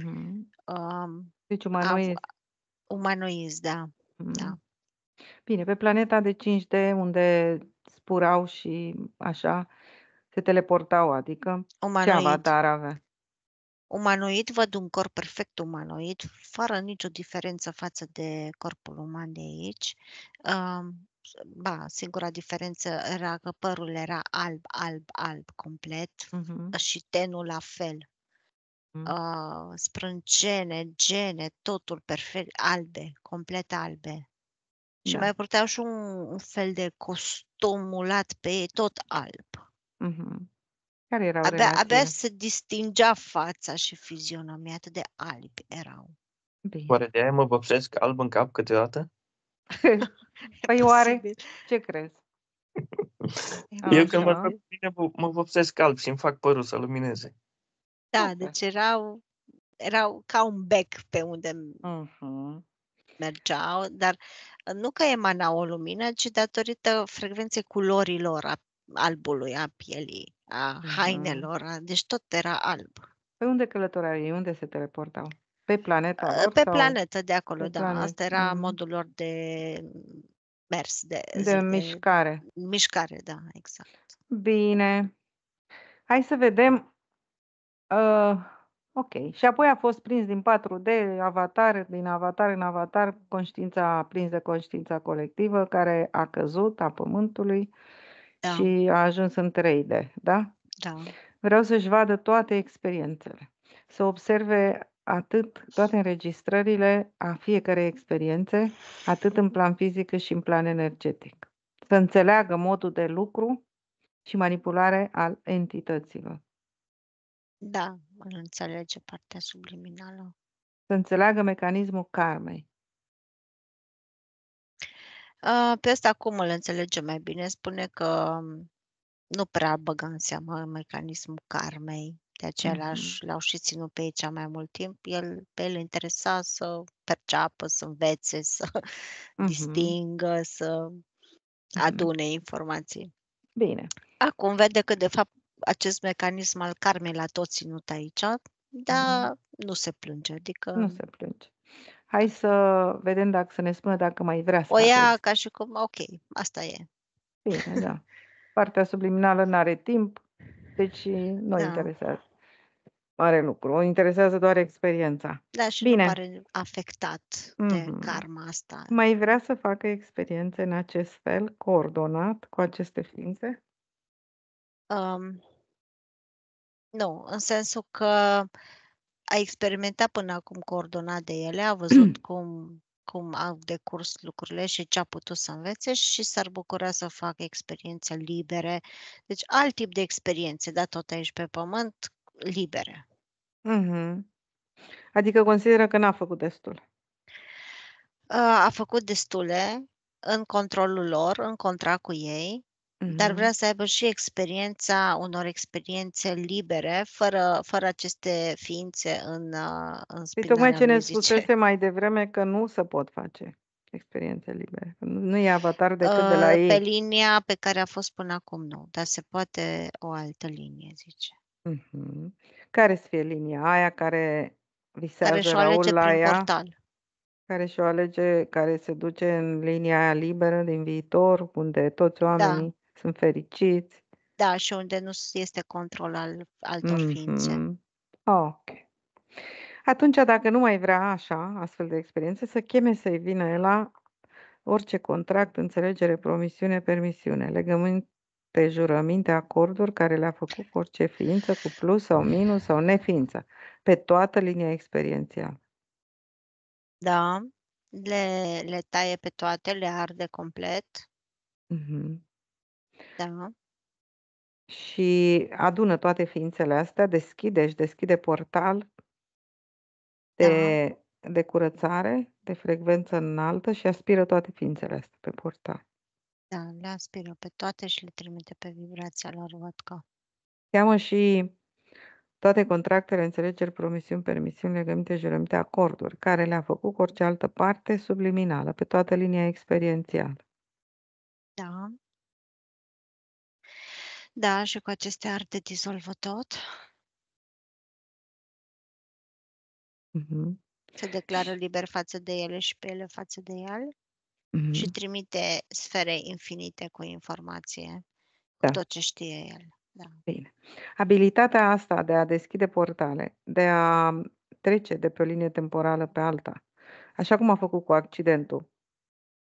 Deci umanoizi. Umanoizi, da. Da. Bine, pe planeta de 5D, unde spurau și așa, se teleportau, adică ce avatar avea? Umanoid, văd un corp perfect umanoid, fără nicio diferență față de corpul uman de aici. singura diferență era că părul era alb complet și tenul la fel. Sprâncene, gene, totul perfect, albe, complet albe. Și Da. mai purteau și un fel de costumulat pe ei, tot alb. Care erau Abia relațiile? se distingea fața și fizionomia, atât de albi erau. Bine. Oare de aia mă vopsesc alb în cap câteodată? Păi oare, Posibil. ce crezi? Eu când mă Așa. fac bine, mă vopsesc alb și îmi fac părul să lumineze. Da, Super. deci erau ca un bec pe unde mergeau, dar nu că emanau o lumină, ci datorită frecvenței culorilor, a albului, a pielii, a hainelor, deci tot era alb. Pe unde călătoreau ei? Unde se teleportau? Pe planeta lor Pe sau planetă de acolo, pe da. planetă? Asta era modul lor de mers, De mișcare. mișcare, da, exact. Bine. Hai să vedem. Ok. Și apoi a fost prins din 4D, avatar, din avatar în avatar, a prins de conștiința colectivă, care a căzut a Pământului Da. și a ajuns în 3D, da? Da. Vreau să-și vadă toate experiențele, să observe toate înregistrările a fiecărei experiențe, atât în plan fizic cât și în plan energetic. Să înțeleagă modul de lucru și manipulare al entităților. Da, îl înțelege partea subliminală. Să înțeleagă mecanismul karmei. Pe ăsta cum îl înțelege mai bine? Spune că nu prea băga în seamă mecanismul karmei, de aceea l-au și ținut pe ei cea mai mult timp. Pe el interesa să perceapă, să învețe, să distingă, să adune informații. Bine. Acum vede că de fapt acest mecanism al karmei l-a tot ținut aici, dar nu se plânge, adică Nu se plânge. Hai să vedem să ne spună dacă mai vrea să o ia facă. ca și cum, ok, asta e. Bine, da. Partea subliminală nu are timp, deci nu interesează mare lucru. O interesează doar experiența. Da, și Bine. nu pare afectat de karma asta. Mai vrea să facă experiențe în acest fel, coordonat cu aceste ființe? Nu, în sensul că a experimentat până acum coordonat de ele, a văzut cum au decurs lucrurile și ce a putut să învețe și s-ar bucura să facă experiențe libere. Deci alt tip de experiențe, dar tot aici pe pământ, libere. Adică consideră că n-a făcut destul. A făcut destule în controlul lor, în contract cu ei, dar vrea să aibă și unor experiențe libere, fără aceste ființe în Păi spinarea tocmai ce ne lui, zice. spusese mai devreme că nu se pot face experiențe libere. Nu e avatar decât de la ei. Pe linia pe care a fost până acum, nu, dar se poate o altă linie, zice. Care să fie linia? Aia care visează Care și-o Raul alege la prin ea? portal. Care și-o alege, care se duce în linia aia liberă din viitor, unde toți oamenii sunt fericiți. Da, și unde nu este control al altor ființe. Ok. Atunci, dacă nu mai vrea așa, astfel de experiențe, să cheme să-i vină el la orice contract, înțelegere, promisiune, permisiune, legăminte, jurăminte, acorduri care le-a făcut cu orice ființă, cu plus sau minus sau neființă, pe toată linia experiențială. Da, le taie pe toate, le arde complet. Da. Și adună toate ființele astea, deschide portal de curățare, de frecvență înaltă și aspiră toate ființele astea pe portal. Da, le aspiră pe toate și le trimite pe vibrația lor, văd că. Cheamă și toate contractele, înțelegeri, promisiuni, permisiuni, legăminte, jurăminte, acorduri, care le-a făcut cu orice altă parte subliminală, pe toată linia experiențială. Da. Da, și cu acestea arde dizolvă tot. Se declară liber față de ele și pe ele față de el. Și trimite sfere infinite cu informație, cu tot ce știe el. Da. Bine. Abilitatea asta de a deschide portale, de a trece de pe o linie temporală pe alta, așa cum a făcut cu accidentul,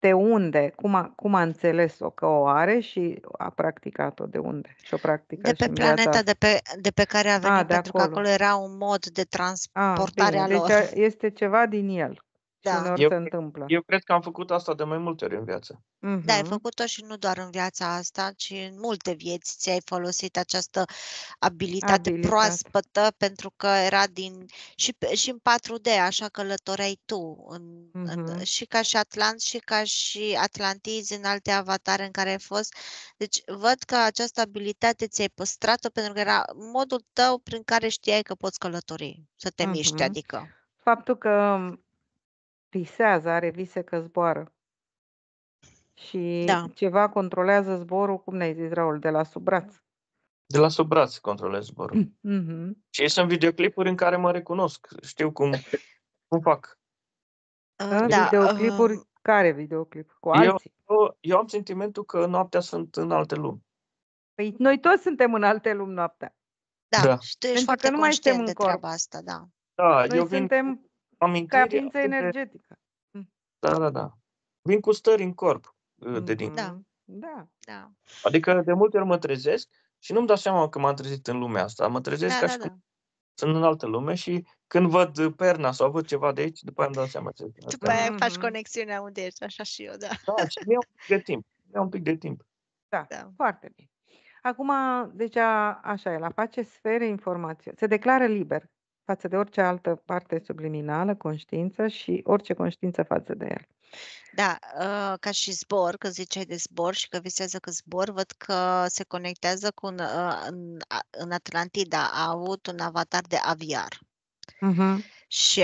de unde, cum a înțeles-o că o are și a practicat-o de unde? Și o practică De și pe în viața planeta asta. de pe care a venit, De pentru că acolo. acolo era un mod de transportare Bine. a Deci lor. este ceva din el. Și Da. uneori se întâmplă. Eu cred că am făcut asta de mai multe ori în viață. Da, ai Mhm. făcut-o și nu doar în viața asta, ci în multe vieți ți-ai folosit această abilitate proaspătă, pentru că era și în 4D, așa călătoreai tu, Mhm. și ca și Atlant, și ca și Atlantizi în alte avatare în care ai fost. Deci văd că această abilitate ți-ai păstrat-o pentru că era modul tău prin care știai că poți călători, să te miști, Mhm. adică. Faptul că visează, are vise că zboară. Și Da. ceva controlează zborul, cum ne-ai zis, Raul, de la sub braț. De la sub braț controlez zborul. Mhm. Și sunt videoclipuri în care mă recunosc. Știu cum fac. Da, Videoclipuri? Care videoclip? Cu Eu, alții? eu am sentimentul că noaptea sunt în alte lumi. Păi noi toți suntem în alte lumi noaptea. Da, Da. și tu ești Pentru foarte că nu mai suntem conștient în de corp. treaba asta, da. Da, Noi eu vin suntem cu ca amintiri ființă atât de... energetică. Da. Vin cu stări în corp de din. Da. Da. Da. Adică de multe ori mă trezesc și nu-mi dau seama că m-am trezit în lumea asta. Mă trezesc ca și cum sunt în altă lume și când văd perna sau văd ceva de aici, după aia îmi dau seama ce este. După aia faci conexiunea unde ești, așa și eu, da. Da, și mi-e un pic de timp. Da, Da. foarte bine. Acum, deci așa, el face sfere informație. Se declară liber față de orice altă parte subliminală, conștiință și orice conștiință față de el. Da, ca și zbor, că ziceai de zbor și că visează că zbor, văd că se conectează cu în Atlantida a avut un avatar de aviar. Mhm. Și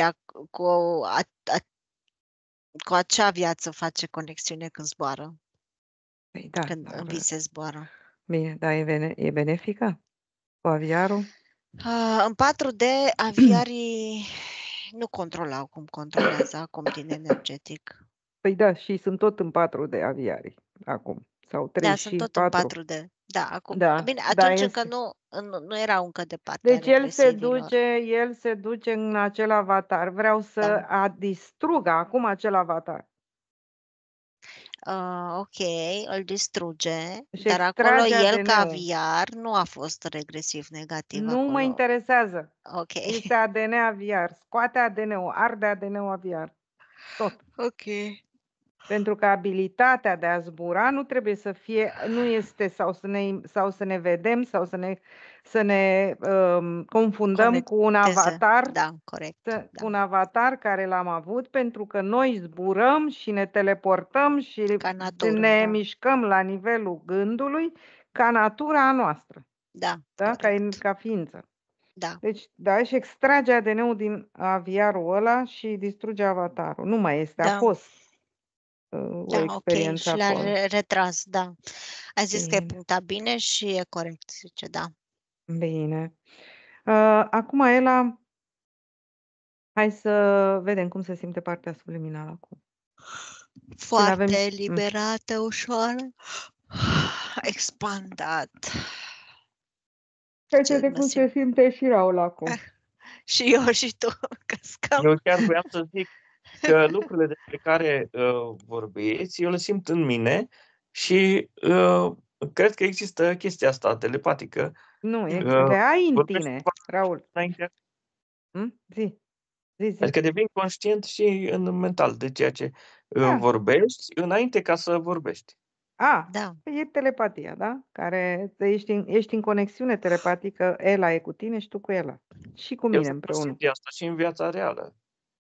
cu acea viață face conexiune când zboară, Păi da, când dar în vise zboară. bine, dar e benefică cu aviarul? În 4D, aviarii nu controlau cum controlează acum din energetic. Păi da, și sunt tot în 4 de aviarii acum. Sau Da, sunt tot 34. în 4D. Da, acum. Da, Bine, da, atunci încă este. nu erau încă de partea Deci el regresivilor. se duce în acel avatar. Vreau să distrugă acum acel avatar. Ok, îl distruge, Și dar acolo extrage el ca ADN-ul. aviar nu a fost regresiv negativ Nu acolo. mă interesează. Ok. Este ADN aviar. Scoate ADN-ul, arde ADN-ul aviar. Tot. Ok. Pentru că abilitatea de a zbura nu trebuie să fie, nu este sau să ne vedem sau să ne confundăm cu un avatar. Da, corect. Cu un avatar care l-am avut pentru că noi zburăm și ne teleportăm și Ca natură, ne da. mișcăm la nivelul gândului ca natura noastră. Da, Da? corect. Ca ființă. Da. Deci, da, și extrage ADN-ul din aviarul ăla și distruge avatarul. Nu mai este, a fost o experiență ok, și acolo. l-a retras, da. Ai zis că e Bine. punctat bine și e corect, zice, da. Bine. Acum, Ela, hai să vedem cum se simte partea subliminală acum. Foarte eliberată, ușoară, expandat. Hai să vedem cum se simte și Raul acum. Și eu și tu, căscăm. Eu chiar voiam să zic că lucrurile despre care vorbiți, eu le simt în mine și cred că există chestia asta telepatică. Nu, le ai în Vorbesc tine, Raul. înainte. Zi. Adică devin conștient și în mental de ceea ce vorbești înainte ca să vorbești. Da. E telepatia, da? Care ești în conexiune telepatică, Ela e cu tine și tu cu Ela. Și cu mine împreună. Eu simt asta și în viața reală.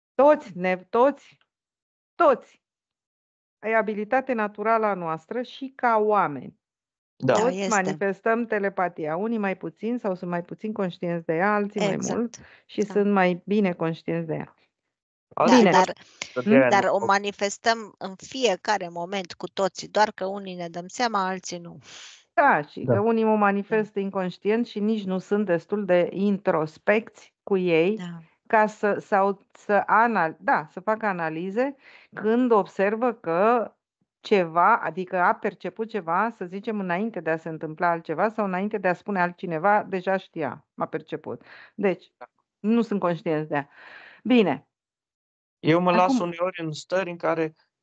Toți. Ai abilitate naturală a noastră și ca oameni. Da. Toți manifestăm telepatia. Unii mai puțin sau sunt mai puțin conștienți de ea, alții mai mult și sunt mai bine conștienți de ea. Bine. Dar o manifestăm în fiecare moment cu toții, doar că unii ne dăm seama, alții nu. Da, și că unii o manifestă inconștient și nici nu sunt destul de introspecți cu ei ca să facă analize când observă că ceva, adică a perceput ceva, să zicem, înainte de a se întâmpla altceva sau înainte de a spune altcineva, deja știa, a perceput. Deci, nu sunt conștienți de ea. Bine. Eu mă las uneori în stări în care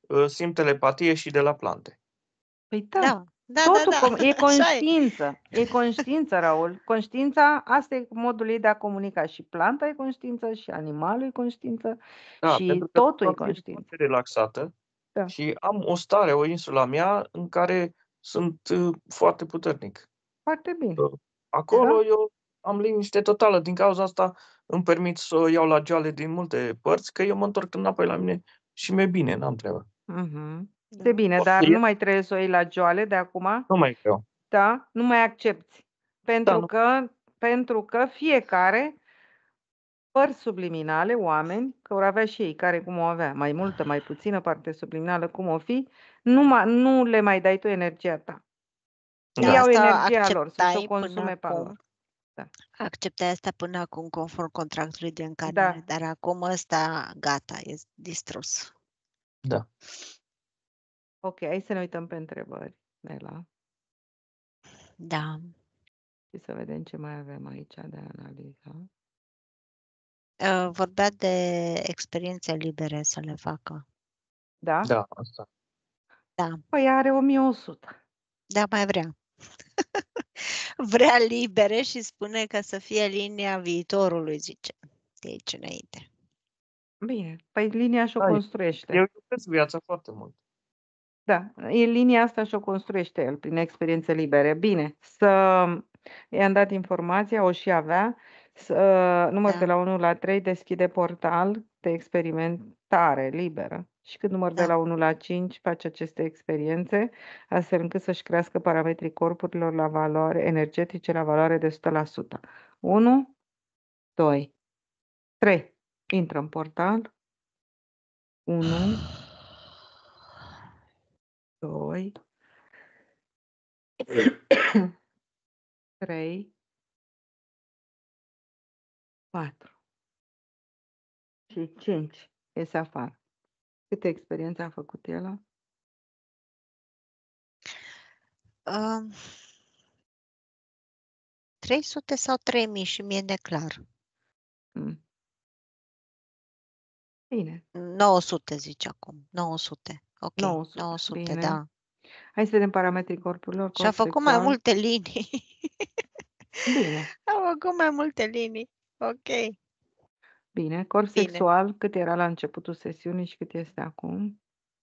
simt telepatie și de la plante. Păi da, Da, da, totul da, e așa e. conștiință. E conștiință, Raul. Conștiința, asta e modul ei de a comunica. Și planta e conștiință, și animalul e conștiință, Da, și pentru că totul e toată e conștiință. foarte relaxată Da. și am o stare, o insulă a mea în care sunt foarte puternic. Foarte bine. Acolo Da? eu am liniște totală. Din cauza asta îmi permit să o iau la joale din multe părți, că eu mă întorc înapoi la mine și mi-e bine, n-am treabă. Mhm. Da. E bine, dar E- nu mai trebuie să o iei la joale de acum. Nu mai e greu. Da? Nu mai accepti. Da, nu. Pentru că fiecare părți subliminale, oameni, că vor avea și ei, care cum o avea, mai multă, mai puțină parte subliminală, cum o fi, nu le mai dai tu energia ta. Da, Iau asta energia lor, să-și o acceptai până consume pe a lor. acum. Da. Acceptai asta până acum, conform contractului de Da. încarnare, dar acum ăsta, gata, e distrus. Da. Ok, hai să ne uităm pe întrebări, Nela, Da. și să vedem ce mai avem aici de analiză. Vorbea de experiențe libere să le facă. Da? Da, asta. Da, Păi are 1100. da, mai vrea. Vrea libere și spune că să fie linia viitorului, zice, de aici înainte. Bine, păi linia și-o Da, construiește. eu iubesc viața foarte mult. Da, e linia asta și-o construiește el prin experiențe libere. Bine, i-am dat informația, o și avea, număr de Da, la 1 la 3 deschide portal de experimentare liberă. Și când număr de da. la 1 la 5 face aceste experiențe, astfel încât să-și crească parametrii corpurilor la valoare energetice la valoare de 100%. 1, 2, 3. Intră în portal. 1, 2, 3, 4 și 5 iese afară. Câte experiențe a făcut el? 300 sau 3000 și mie neclar. Bine, 900 zice acum. 900. Ok, 900. 900, Bine. da. Hai să vedem parametrii corpurilor. Și a Corp făcut mai sexual. multe linii. Bine, A făcut mai multe linii. Ok. bine. Corp Bine. sexual, cât era la începutul sesiunii și cât este acum?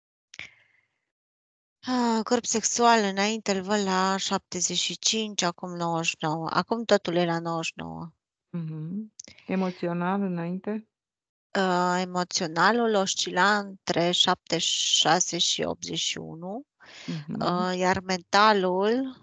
Corp sexual, înainte îl văd la 75, acum 99. Acum totul e la 99. Emoțional, înainte? Emoționalul oscila între 76 și 81, iar mentalul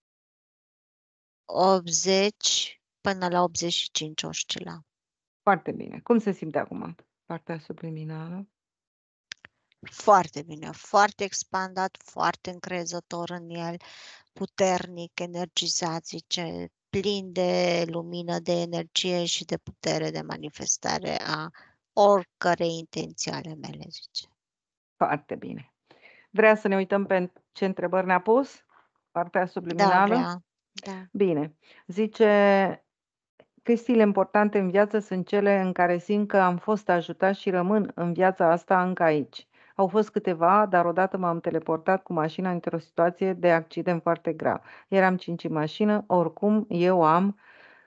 80 până la 85 oscila. Foarte bine. Cum se simte acum? Partea subliminală? Foarte bine, foarte expandat, foarte încrezător în el, puternic, energizat, zice, plin de lumină, de energie și de putere de manifestare a oricărei intenții ale mele, zice. Foarte bine. Vrea să ne uităm pe ce întrebări ne-a pus? Partea Da, subliminală? vrea. Da. Bine. Zice, chestiile importante în viață sunt cele în care simt că am fost ajutat și rămân în viața asta încă aici. Au fost câteva, dar odată m-am teleportat cu mașina într-o situație de accident foarte grav. Eram 5 în mașină, oricum eu am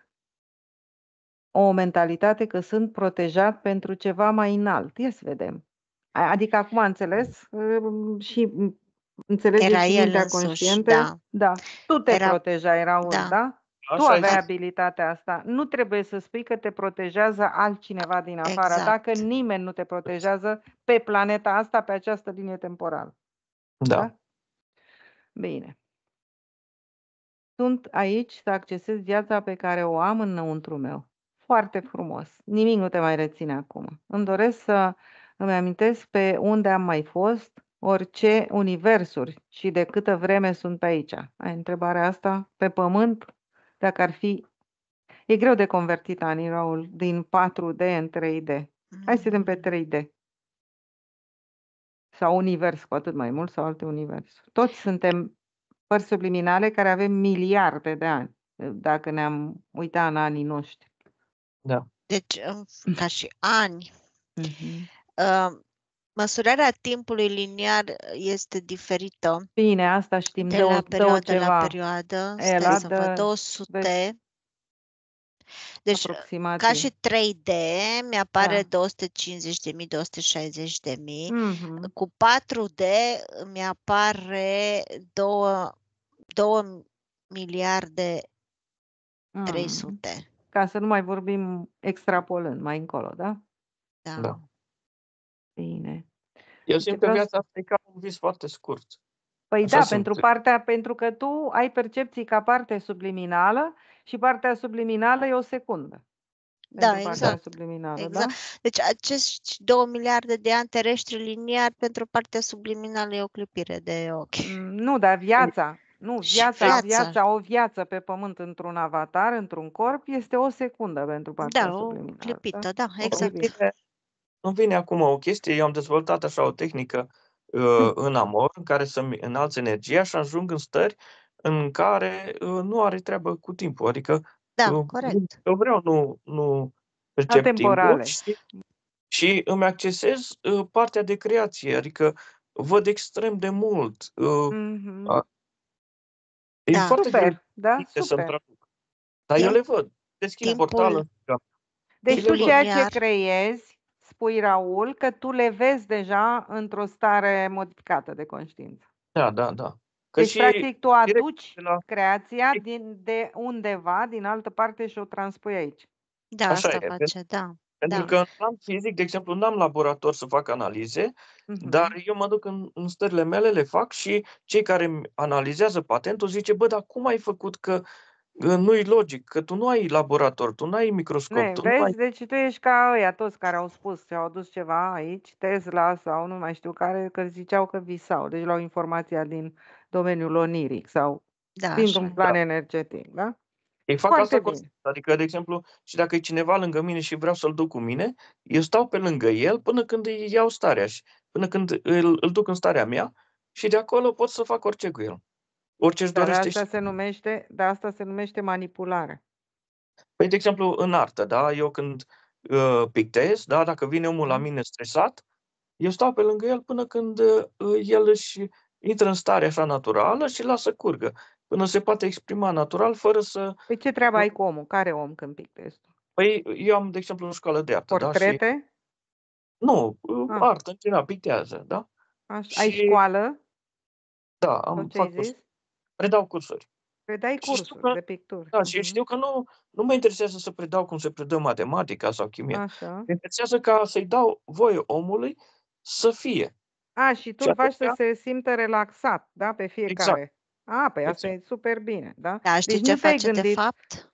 o mentalitate că sunt protejat pentru ceva mai înalt. Ia să vedem. Adică acum am înțeles și înțelege Era și el mintea însuși, conștientă. da. Da. Tu te Era, protejai, Raul, da. da? Tu Așa aveai este. abilitatea asta. Nu trebuie să spui că te protejează altcineva din afară, Exact. dacă nimeni nu te protejează pe planeta asta, pe această linie temporală. Da. Bine. Sunt aici să accesez viața pe care o am înăuntru meu. Foarte frumos. Nimic nu te mai reține acum. Îmi doresc să îmi amintesc pe unde am mai fost, orice universuri și de câtă vreme sunt pe aici. Ai întrebarea asta? Pe pământ? Dacă ar fi... E greu de convertit, Ani, Raul, din 4D în 3D. Hai să vedem pe 3D. Sau univers, cu atât mai mult, sau alte universuri. Toți suntem părți subliminale care avem miliarde de ani, dacă ne-am uitat în anii noștri. Da. Deci, ca și ani, Măsurarea timpului liniar este diferită Bine, asta știm, de dă la perioadă la ceva. perioadă. Stai Ela să văd, 200. Deci, ca aproximativ. și 3D, mi-apare Da. 250.000, 260.000. Mhm. Cu 4D mi-apare 2 miliarde 300. Ca să nu mai vorbim extrapolând mai încolo, da? Da. Da. Bine. Eu Deci simt că vreau viața asta e ca un vis foarte scurt. Păi Așa da, simt. pentru că tu ai percepții ca parte subliminală și partea subliminală e o secundă. Da, Pentru partea exact. subliminală, Exact. da? Deci acești 2 miliarde de ani terestri liniari pentru partea subliminală e o clipire de ochi. Nu, dar viața, Și viața. o viață pe pământ într-un avatar, într-un corp, este o secundă pentru partea Da, o subliminală. clipită, da, O exact. clipită. Îmi vine acum o chestie, eu am dezvoltat așa o tehnică în amor, în care să-mi înalț energia și ajung în stări în care nu are treabă cu timpul. Adică Da, corect. eu vreau, nu percep timpul Atemporale. și îmi accesez partea de creație, adică văd extrem de mult. Mhm. E Da. foarte greu Super, da, să-mi super. traduc. Dar eu le văd. Deschid Timpul- portalul. Deci tu timpul ceea ce liniar. creezi, spui, Raul, că tu le vezi deja într-o stare modificată de conștiință. Da, da, da. Că Deci, și practic, tu direct aduci de la- creația de undeva, din altă parte și o transpui aici. Da, Așa asta e, face, da. Pentru Da. că în plan fizic, de exemplu, n-am laborator să fac analize, Mhm. dar eu mă duc în stările mele, le fac și cei care îmi analizează patentul zice, bă, dar cum ai făcut că nu-i logic, că tu nu ai laborator, tu nu ai microscop, tu nu ai... Vezi? Deci tu ești ca ăia toți care au spus și au adus ceva aici, Tesla sau nu mai știu care, că ziceau că visau. Deci luau informația din domeniul oniric sau Da, dintr-un așa. plan energetic, da? Ei fac Foarte asta bine. conștient. Adică, de exemplu, și dacă e cineva lângă mine și vreau să-l duc cu mine, eu stau pe lângă el până când îi iau starea și până când îl duc în starea mea și de acolo pot să fac orice cu el. Orice își Dar dorește asta se numește manipulare. Păi, de exemplu, în artă, da, eu când pictez, da, dacă vine omul la mine stresat, eu stau pe lângă el până când el își intră în stare așa naturală și lasă curgă, până se poate exprima natural fără să... Păi ce treabă ai cu omul? Care om când pictezi tu? Păi, eu am, de exemplu, o școală de artă, da, și... Portrete? Nu, Ah, artă, în general, pictează, da? ai Și, școală? da, Sau ce ai fac zis? cursuri, predau cursuri. Predai Și știu cursuri că, de picturi. da, și știu că nu mă interesează să predau cum se predă matematica sau chimia. Așa. Mă interesează ca să-i dau voie omului să fie. Și tu Și îl faci să atunci, se simtă relaxat, da, pe fiecare. exact, Păi asta exact. e super bine, da? Da, știi Deci ce nu te-ai face de gândit... fapt?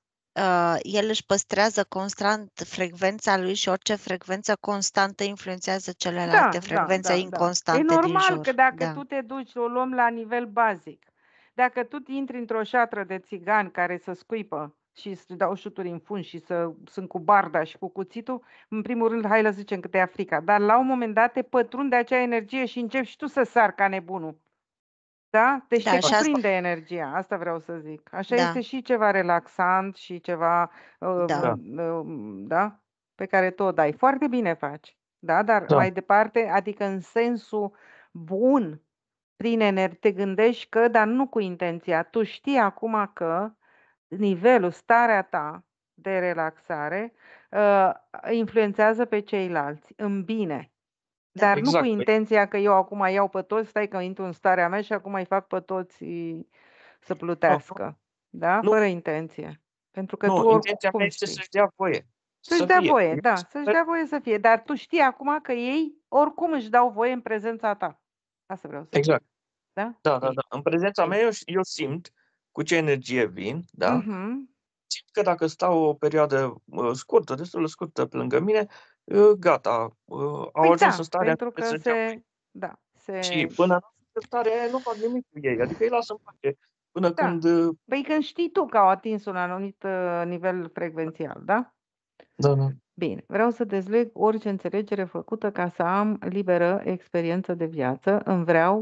El își păstrează constant frecvența lui și orice frecvență constantă influențează celelalte frecvențe inconstante E din normal jur. că dacă Da. tu te duci, o luăm la nivel bazic. Dacă tu intri într-o șatră de țigani care să scuipă și îți dau șuturi în fund și sunt cu barda și cu cuțitul, în primul rând, hai să zicem că te-a frica, dar la un moment dat te pătrunde acea energie și începi și tu să sari ca nebunul. Da? Deci Da, te și asta- cuprinde energia, asta vreau să zic. Așa Da. este și ceva relaxant și ceva, Da. da? Pe care tu o dai. Foarte bine faci. Da? Dar Da. mai departe, adică în sensul bun, prin energie, te gândești că, dar nu cu intenția. Tu știi acum că nivelul, starea ta de relaxare influențează pe ceilalți în bine. Da. Dar nu Exact. cu intenția că eu acum iau pe toți, stai că intru în starea mea și acum îi fac pe toți să plutească. Da? Nu. Fără intenție. Pentru că tu Nu, intenția mea oricum este știi. să-și dea voie. Să-și dea voie, da, să-și dea voie să fie. Dar tu știi acum că ei oricum își dau voie în prezența ta. Asta vreau să Exact. zic. Da? Da, da, Bine. da. În prezența Bine. mea eu simt cu ce energie vin, da? Mhm. Simt că dacă stau o perioadă scurtă, destul de scurtă pe lângă mine, gata, au Păi ajuns da, în starea pentru în care că să-și dea voie. Și până nu ajung în starea aia, nu fac nimic cu ei, adică îi las în pace până Da. când... Păi când știi tu că au atins un anumit nivel frecvențial, da? Da, da. Bine, vreau să dezleg orice înțelegere făcută ca să am liberă experiență de viață. Îmi vreau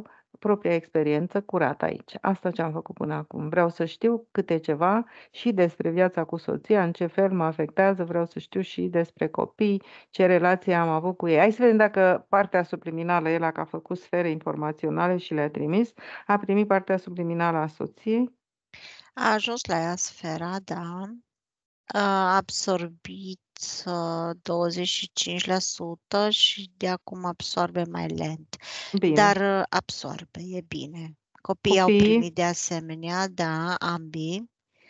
propria experiență curată aici. Asta ce am făcut până acum. Vreau să știu câte ceva și despre viața cu soția, în ce fel mă afectează, vreau să știu și despre copii, ce relație am avut cu ei. Hai să vedem dacă partea subliminală, el a făcut sfere informaționale și le-a trimis, a primit partea subliminală a soției. A ajuns la ea sfera, da. A absorbit 25% și de acum absorbe mai lent. Bine. Dar absorbe, e bine. Copiii au Copiii? primit de asemenea, da, ambii.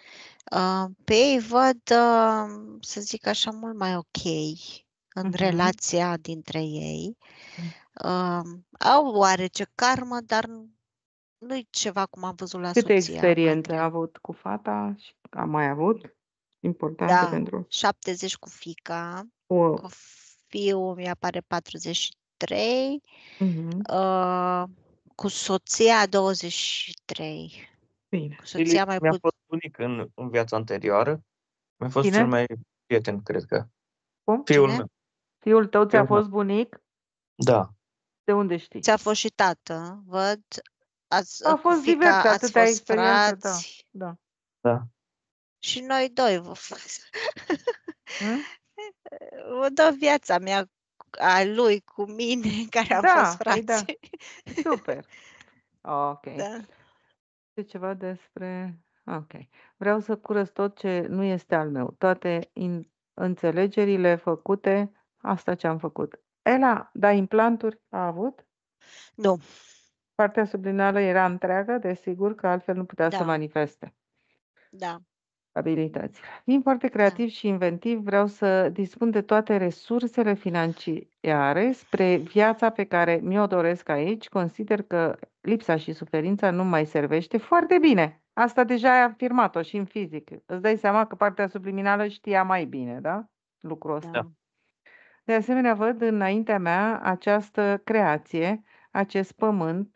Pe ei văd, să zic așa, mult mai ok în relația dintre ei. Au oarece karmă, dar nu-i ceva cum am văzut la Câte soția mai experiențe a grea. avut cu fata și a mai avut? Importante Da, pentru... 70 cu fiica, Wow. cu fiul mi apare 43, Mhm. cu soția 23. Bine. Cu soția mai Mi-a puțin. fost bunic în viața anterioară. Mi-a fost Cine? cel mai prieten, cred că. Cum? Fiul Cine? meu. Fiul tău ți-a Fiul meu. fost bunic? Da. De unde știi? Ți-a fost și tată, văd. A Cu fost fiica diverse, ați atâtea fost experiențe, da. frați. Da. Da. Și noi doi vă Hm? vă dau viața mea a lui cu mine, care am fost Da, păi da. frați. Super. Ok. Da. Este ceva despre... Ok. Vreau să curăț tot ce nu este al meu. Toate înțelegerile făcute, asta ce am făcut. Ela, da, implanturi a avut? Nu, Partea subliminală era întreagă, desigur că altfel nu putea să da, manifeste da, abilitățile. Fiind foarte creativ și inventiv, vreau să dispun de toate resursele financiare spre viața pe care mi-o doresc aici. Consider că lipsa și suferința nu mai servește foarte bine. Asta deja ai afirmat-o și în fizic. Îți dai seama că partea subliminală știa mai bine, da? Lucrul ăsta. da. De asemenea, văd înaintea mea această creație, acest pământ,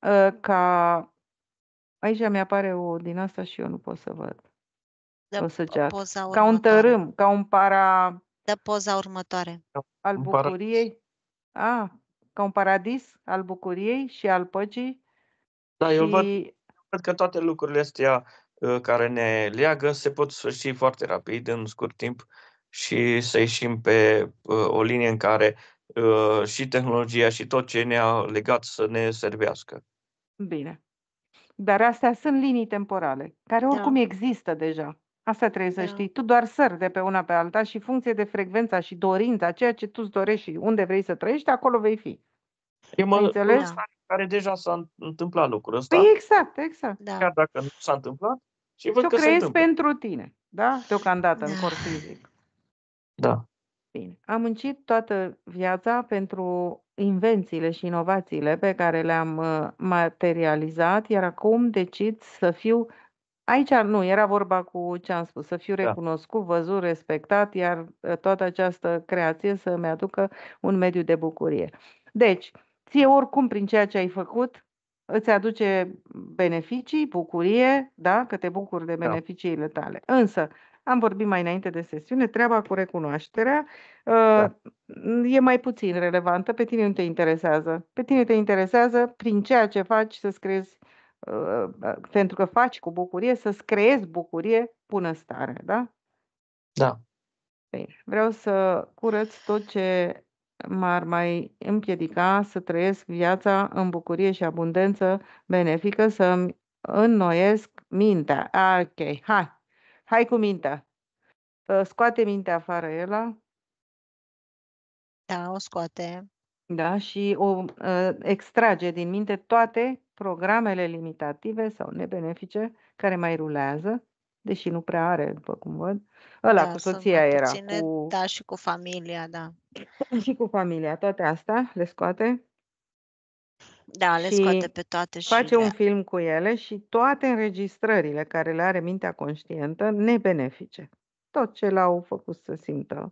ca... Aici mi-apare o din asta și eu nu pot să văd. Dă O săgeată. poza Ca un următoare. tărâm, ca un para Dă poza următoare. al Un bucuriei. Ca un paradis al bucuriei și al păcii. Da, și... eu văd că toate lucrurile astea care ne leagă se pot sfârși foarte rapid, în scurt timp, și să ieșim pe o linie în care și tehnologia și tot ce ne-a legat să ne servească. Bine. Dar astea sunt linii temporale, care oricum Da, există deja. Asta trebuie să da, știi. Tu doar sări de pe una pe alta și funcție de frecvența și dorința, ceea ce tu îți dorești și unde vrei să trăiești, acolo vei fi. Eu Ai mă înțeles? da, care deja s-a întâmplat lucrul Păi ăsta, exact, exact. da, chiar dacă nu s-a întâmplat, și văd Și o că se creezi întâmplă. pentru tine, da? Deocamdată, în da, corp fizic. Da. Bine. Am muncit toată viața pentru invențiile și inovațiile pe care le-am materializat, iar acum decid să fiu... Aici nu, era vorba cu ce am spus, să fiu Da. recunoscut, văzut, respectat, iar toată această creație să-mi aducă un mediu de bucurie. Deci, ție oricum prin ceea ce ai făcut, îți aduce beneficii, bucurie, da? Că te bucuri de Da. beneficiile tale. Însă, am vorbit mai înainte de sesiune, treaba cu recunoașterea e mai puțin relevantă, pe tine nu te interesează. Pe tine te interesează prin ceea ce faci să-ți creezi, pentru că faci cu bucurie, să-ți creezi bucurie, bunăstare, da? Da. Bine. Vreau să curăț tot ce m-ar mai împiedica să trăiesc viața în bucurie și abundență benefică, să-mi înnoiesc mintea. Ok, hai cu mintea. Scoate mintea afară, Ela. da, o scoate. Da, și o extrage din minte toate programele limitative sau nebenefice care mai rulează, deși nu prea are, după cum văd. Ăla Da, cu sunt mai soția era, puține, da, și cu familia, da. și cu familia, toate astea le scoate Da, le scoate și pe toate și face un le... film cu ele și toate înregistrările care le are mintea conștientă nebenefice. Tot ce l-au făcut să simtă,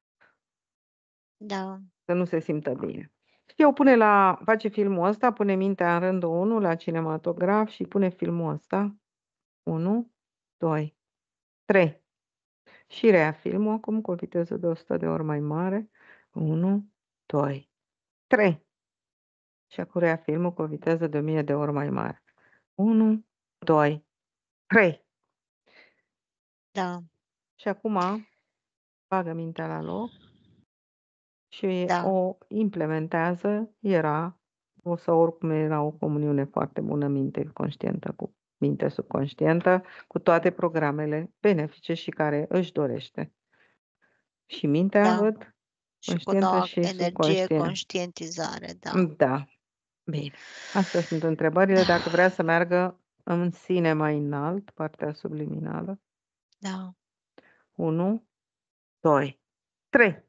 Da, să nu se simtă bine. Și eu face filmul ăsta, pune mintea în rândul 1 la cinematograf și pune filmul ăsta. 1, 2, 3. Și rea filmul acum cu o viteză de 100 de ori mai mare. 1, 2, 3. și acum reafirmă cu o viteză de 1000 de ori mai mare. 1, 2, 3. Da, Și acum bagă mintea la loc și da, o implementează. O să oricum era o comuniune foarte bună, minte conștientă cu minte subconștientă, cu toate programele benefice și care își dorește. Și mintea, da. văd, Și cu conștientă noua și energie, subconștient. conștientizare, da. Da, bine. Astea sunt întrebările. Dacă vrea să meargă în sine mai înalt, partea subliminală. Da. 1, 2, 3.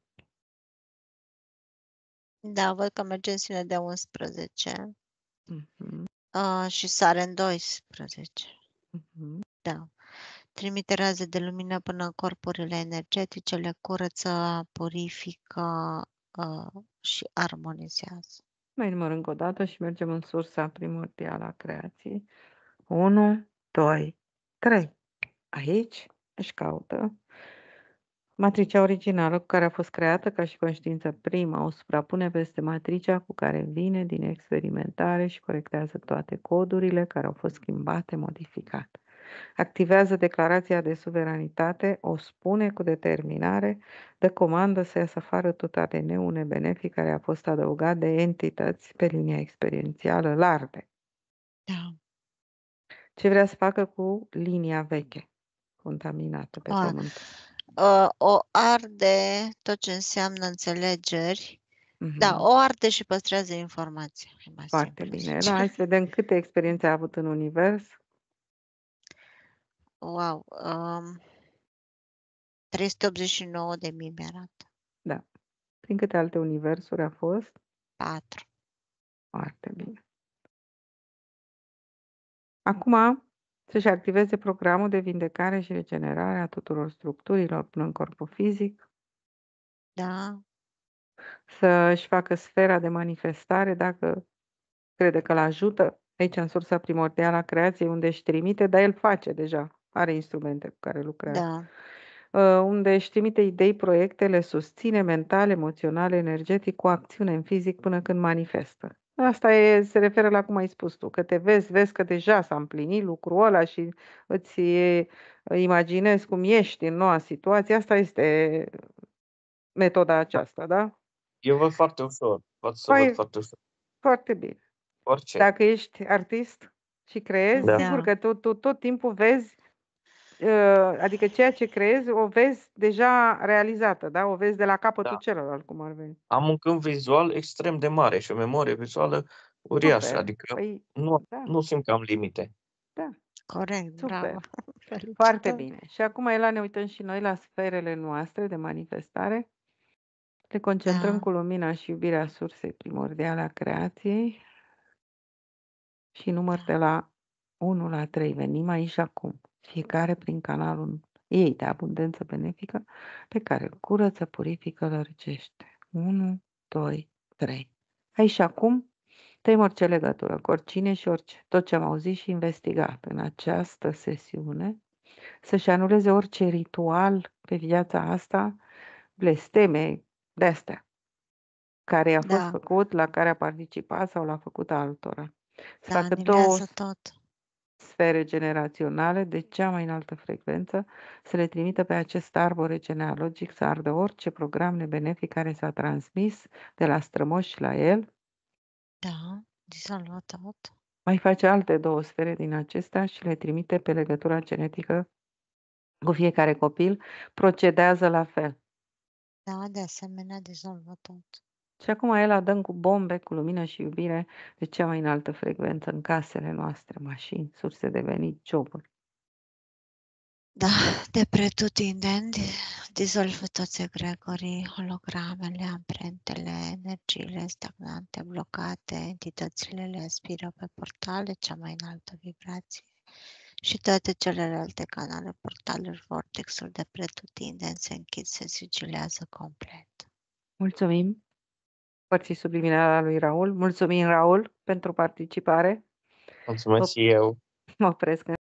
Da, văd că merge în sine de 11 Mhm, și sare în 12. mhm. Da. Trimite raze de lumină până în corpurile energetice, le curăță, purifică și armonizează. Mai număr încă o dată și mergem în sursa primordială a creației. 1, 2, 3. Aici își caută matricea originală cu care a fost creată ca și conștiință prima, o suprapune peste matricea cu care vine din experimentare și corectează toate codurile care au fost schimbate, modificate. Activează declarația de suveranitate, o spune cu determinare, dă comandă să iasă afară tot ADN-ul nebenefic care a fost adăugat de entități pe linia experiențială largă. Da. Ce vrea să facă cu linia veche, contaminată pe pământ? O arde tot ce înseamnă înțelegeri. Da, Mhm. o arde și păstrează informația. E mai Foarte simplu. bine. Hai să vedem câte experiențe a avut în univers. Wow. 389.000 mi-arată. Da. Prin câte alte universuri a fost? 4. Foarte bine. Acum să-și activeze programul de vindecare și regenerare a tuturor structurilor până în corpul fizic, Da, să-și facă sfera de manifestare dacă crede că l-ajută aici în sursa primordială a creației, unde își trimite, dar el face deja, are instrumente cu care lucrează. da, Unde își trimite idei, proiecte, le susține mental, emoțional, energetic, cu acțiune în fizic până când manifestă. Asta se referă la cum ai spus tu, că te vezi că deja s-a împlinit lucrul ăla și îți imaginezi cum ești în noua situație. Asta este metoda aceasta, da? Eu văd foarte ușor. Pot să văd Păi, foarte ușor. foarte bine. Orice. Dacă ești artist și creezi, Da. sigur că tu tot timpul vezi, adică ceea ce creezi, o vezi deja realizată, da? O vezi de la capătul Da. celălalt, cum ar veni. Am un câmp vizual extrem de mare și o memorie vizuală uriașă. Super. Adică Păi, da, nu simt că am limite. da, corect, bravo. super. Foarte Felicitări. bine. Și acum, Ela, ne uităm și noi la sferele noastre de manifestare. Ne concentrăm Da, cu lumina și iubirea sursei primordiale a creației și număr de la 1 la 3. Venim aici și acum, fiecare prin canalul ei de abundență benefică pe care îl curăță, purifică, lărgește. 1, 2, 3. Aici și acum tăiem orice legătură cu oricine și orice, tot ce am auzit și investigat în această sesiune, să-și anuleze orice ritual pe viața asta, blesteme de-astea, care a fost da, făcut, la care a participat sau l-a făcut altora. Să da, facă 2 anilează tot. sfere generaționale de cea mai înaltă frecvență, să le trimită pe acest arbore genealogic să ardă orice program nebenefic care s-a transmis de la strămoși la el. Da, dizolvă tot. Mai face alte 2 sfere din acestea și le trimite pe legătura genetică cu fiecare copil, procedează la fel. Da, de asemenea, dizolvă tot. Și acum el dăm cu bombe, cu lumină și iubire de cea mai înaltă frecvență în casele noastre, mașini, surse de venit, joburi. Da, de pretutindeni, dizolvă toți egregorii, hologramele, amprentele, energiile stagnante, blocate, entitățile le aspiră pe portale, cea mai înaltă vibrație și toate celelalte canale, portaluri, vortexul de pretutindeni se închid, se sigilează complet. Mulțumim părții subliminale a lui Raul. Mulțumim, Raul, pentru participare. Mulțumesc și eu. Mă opresc.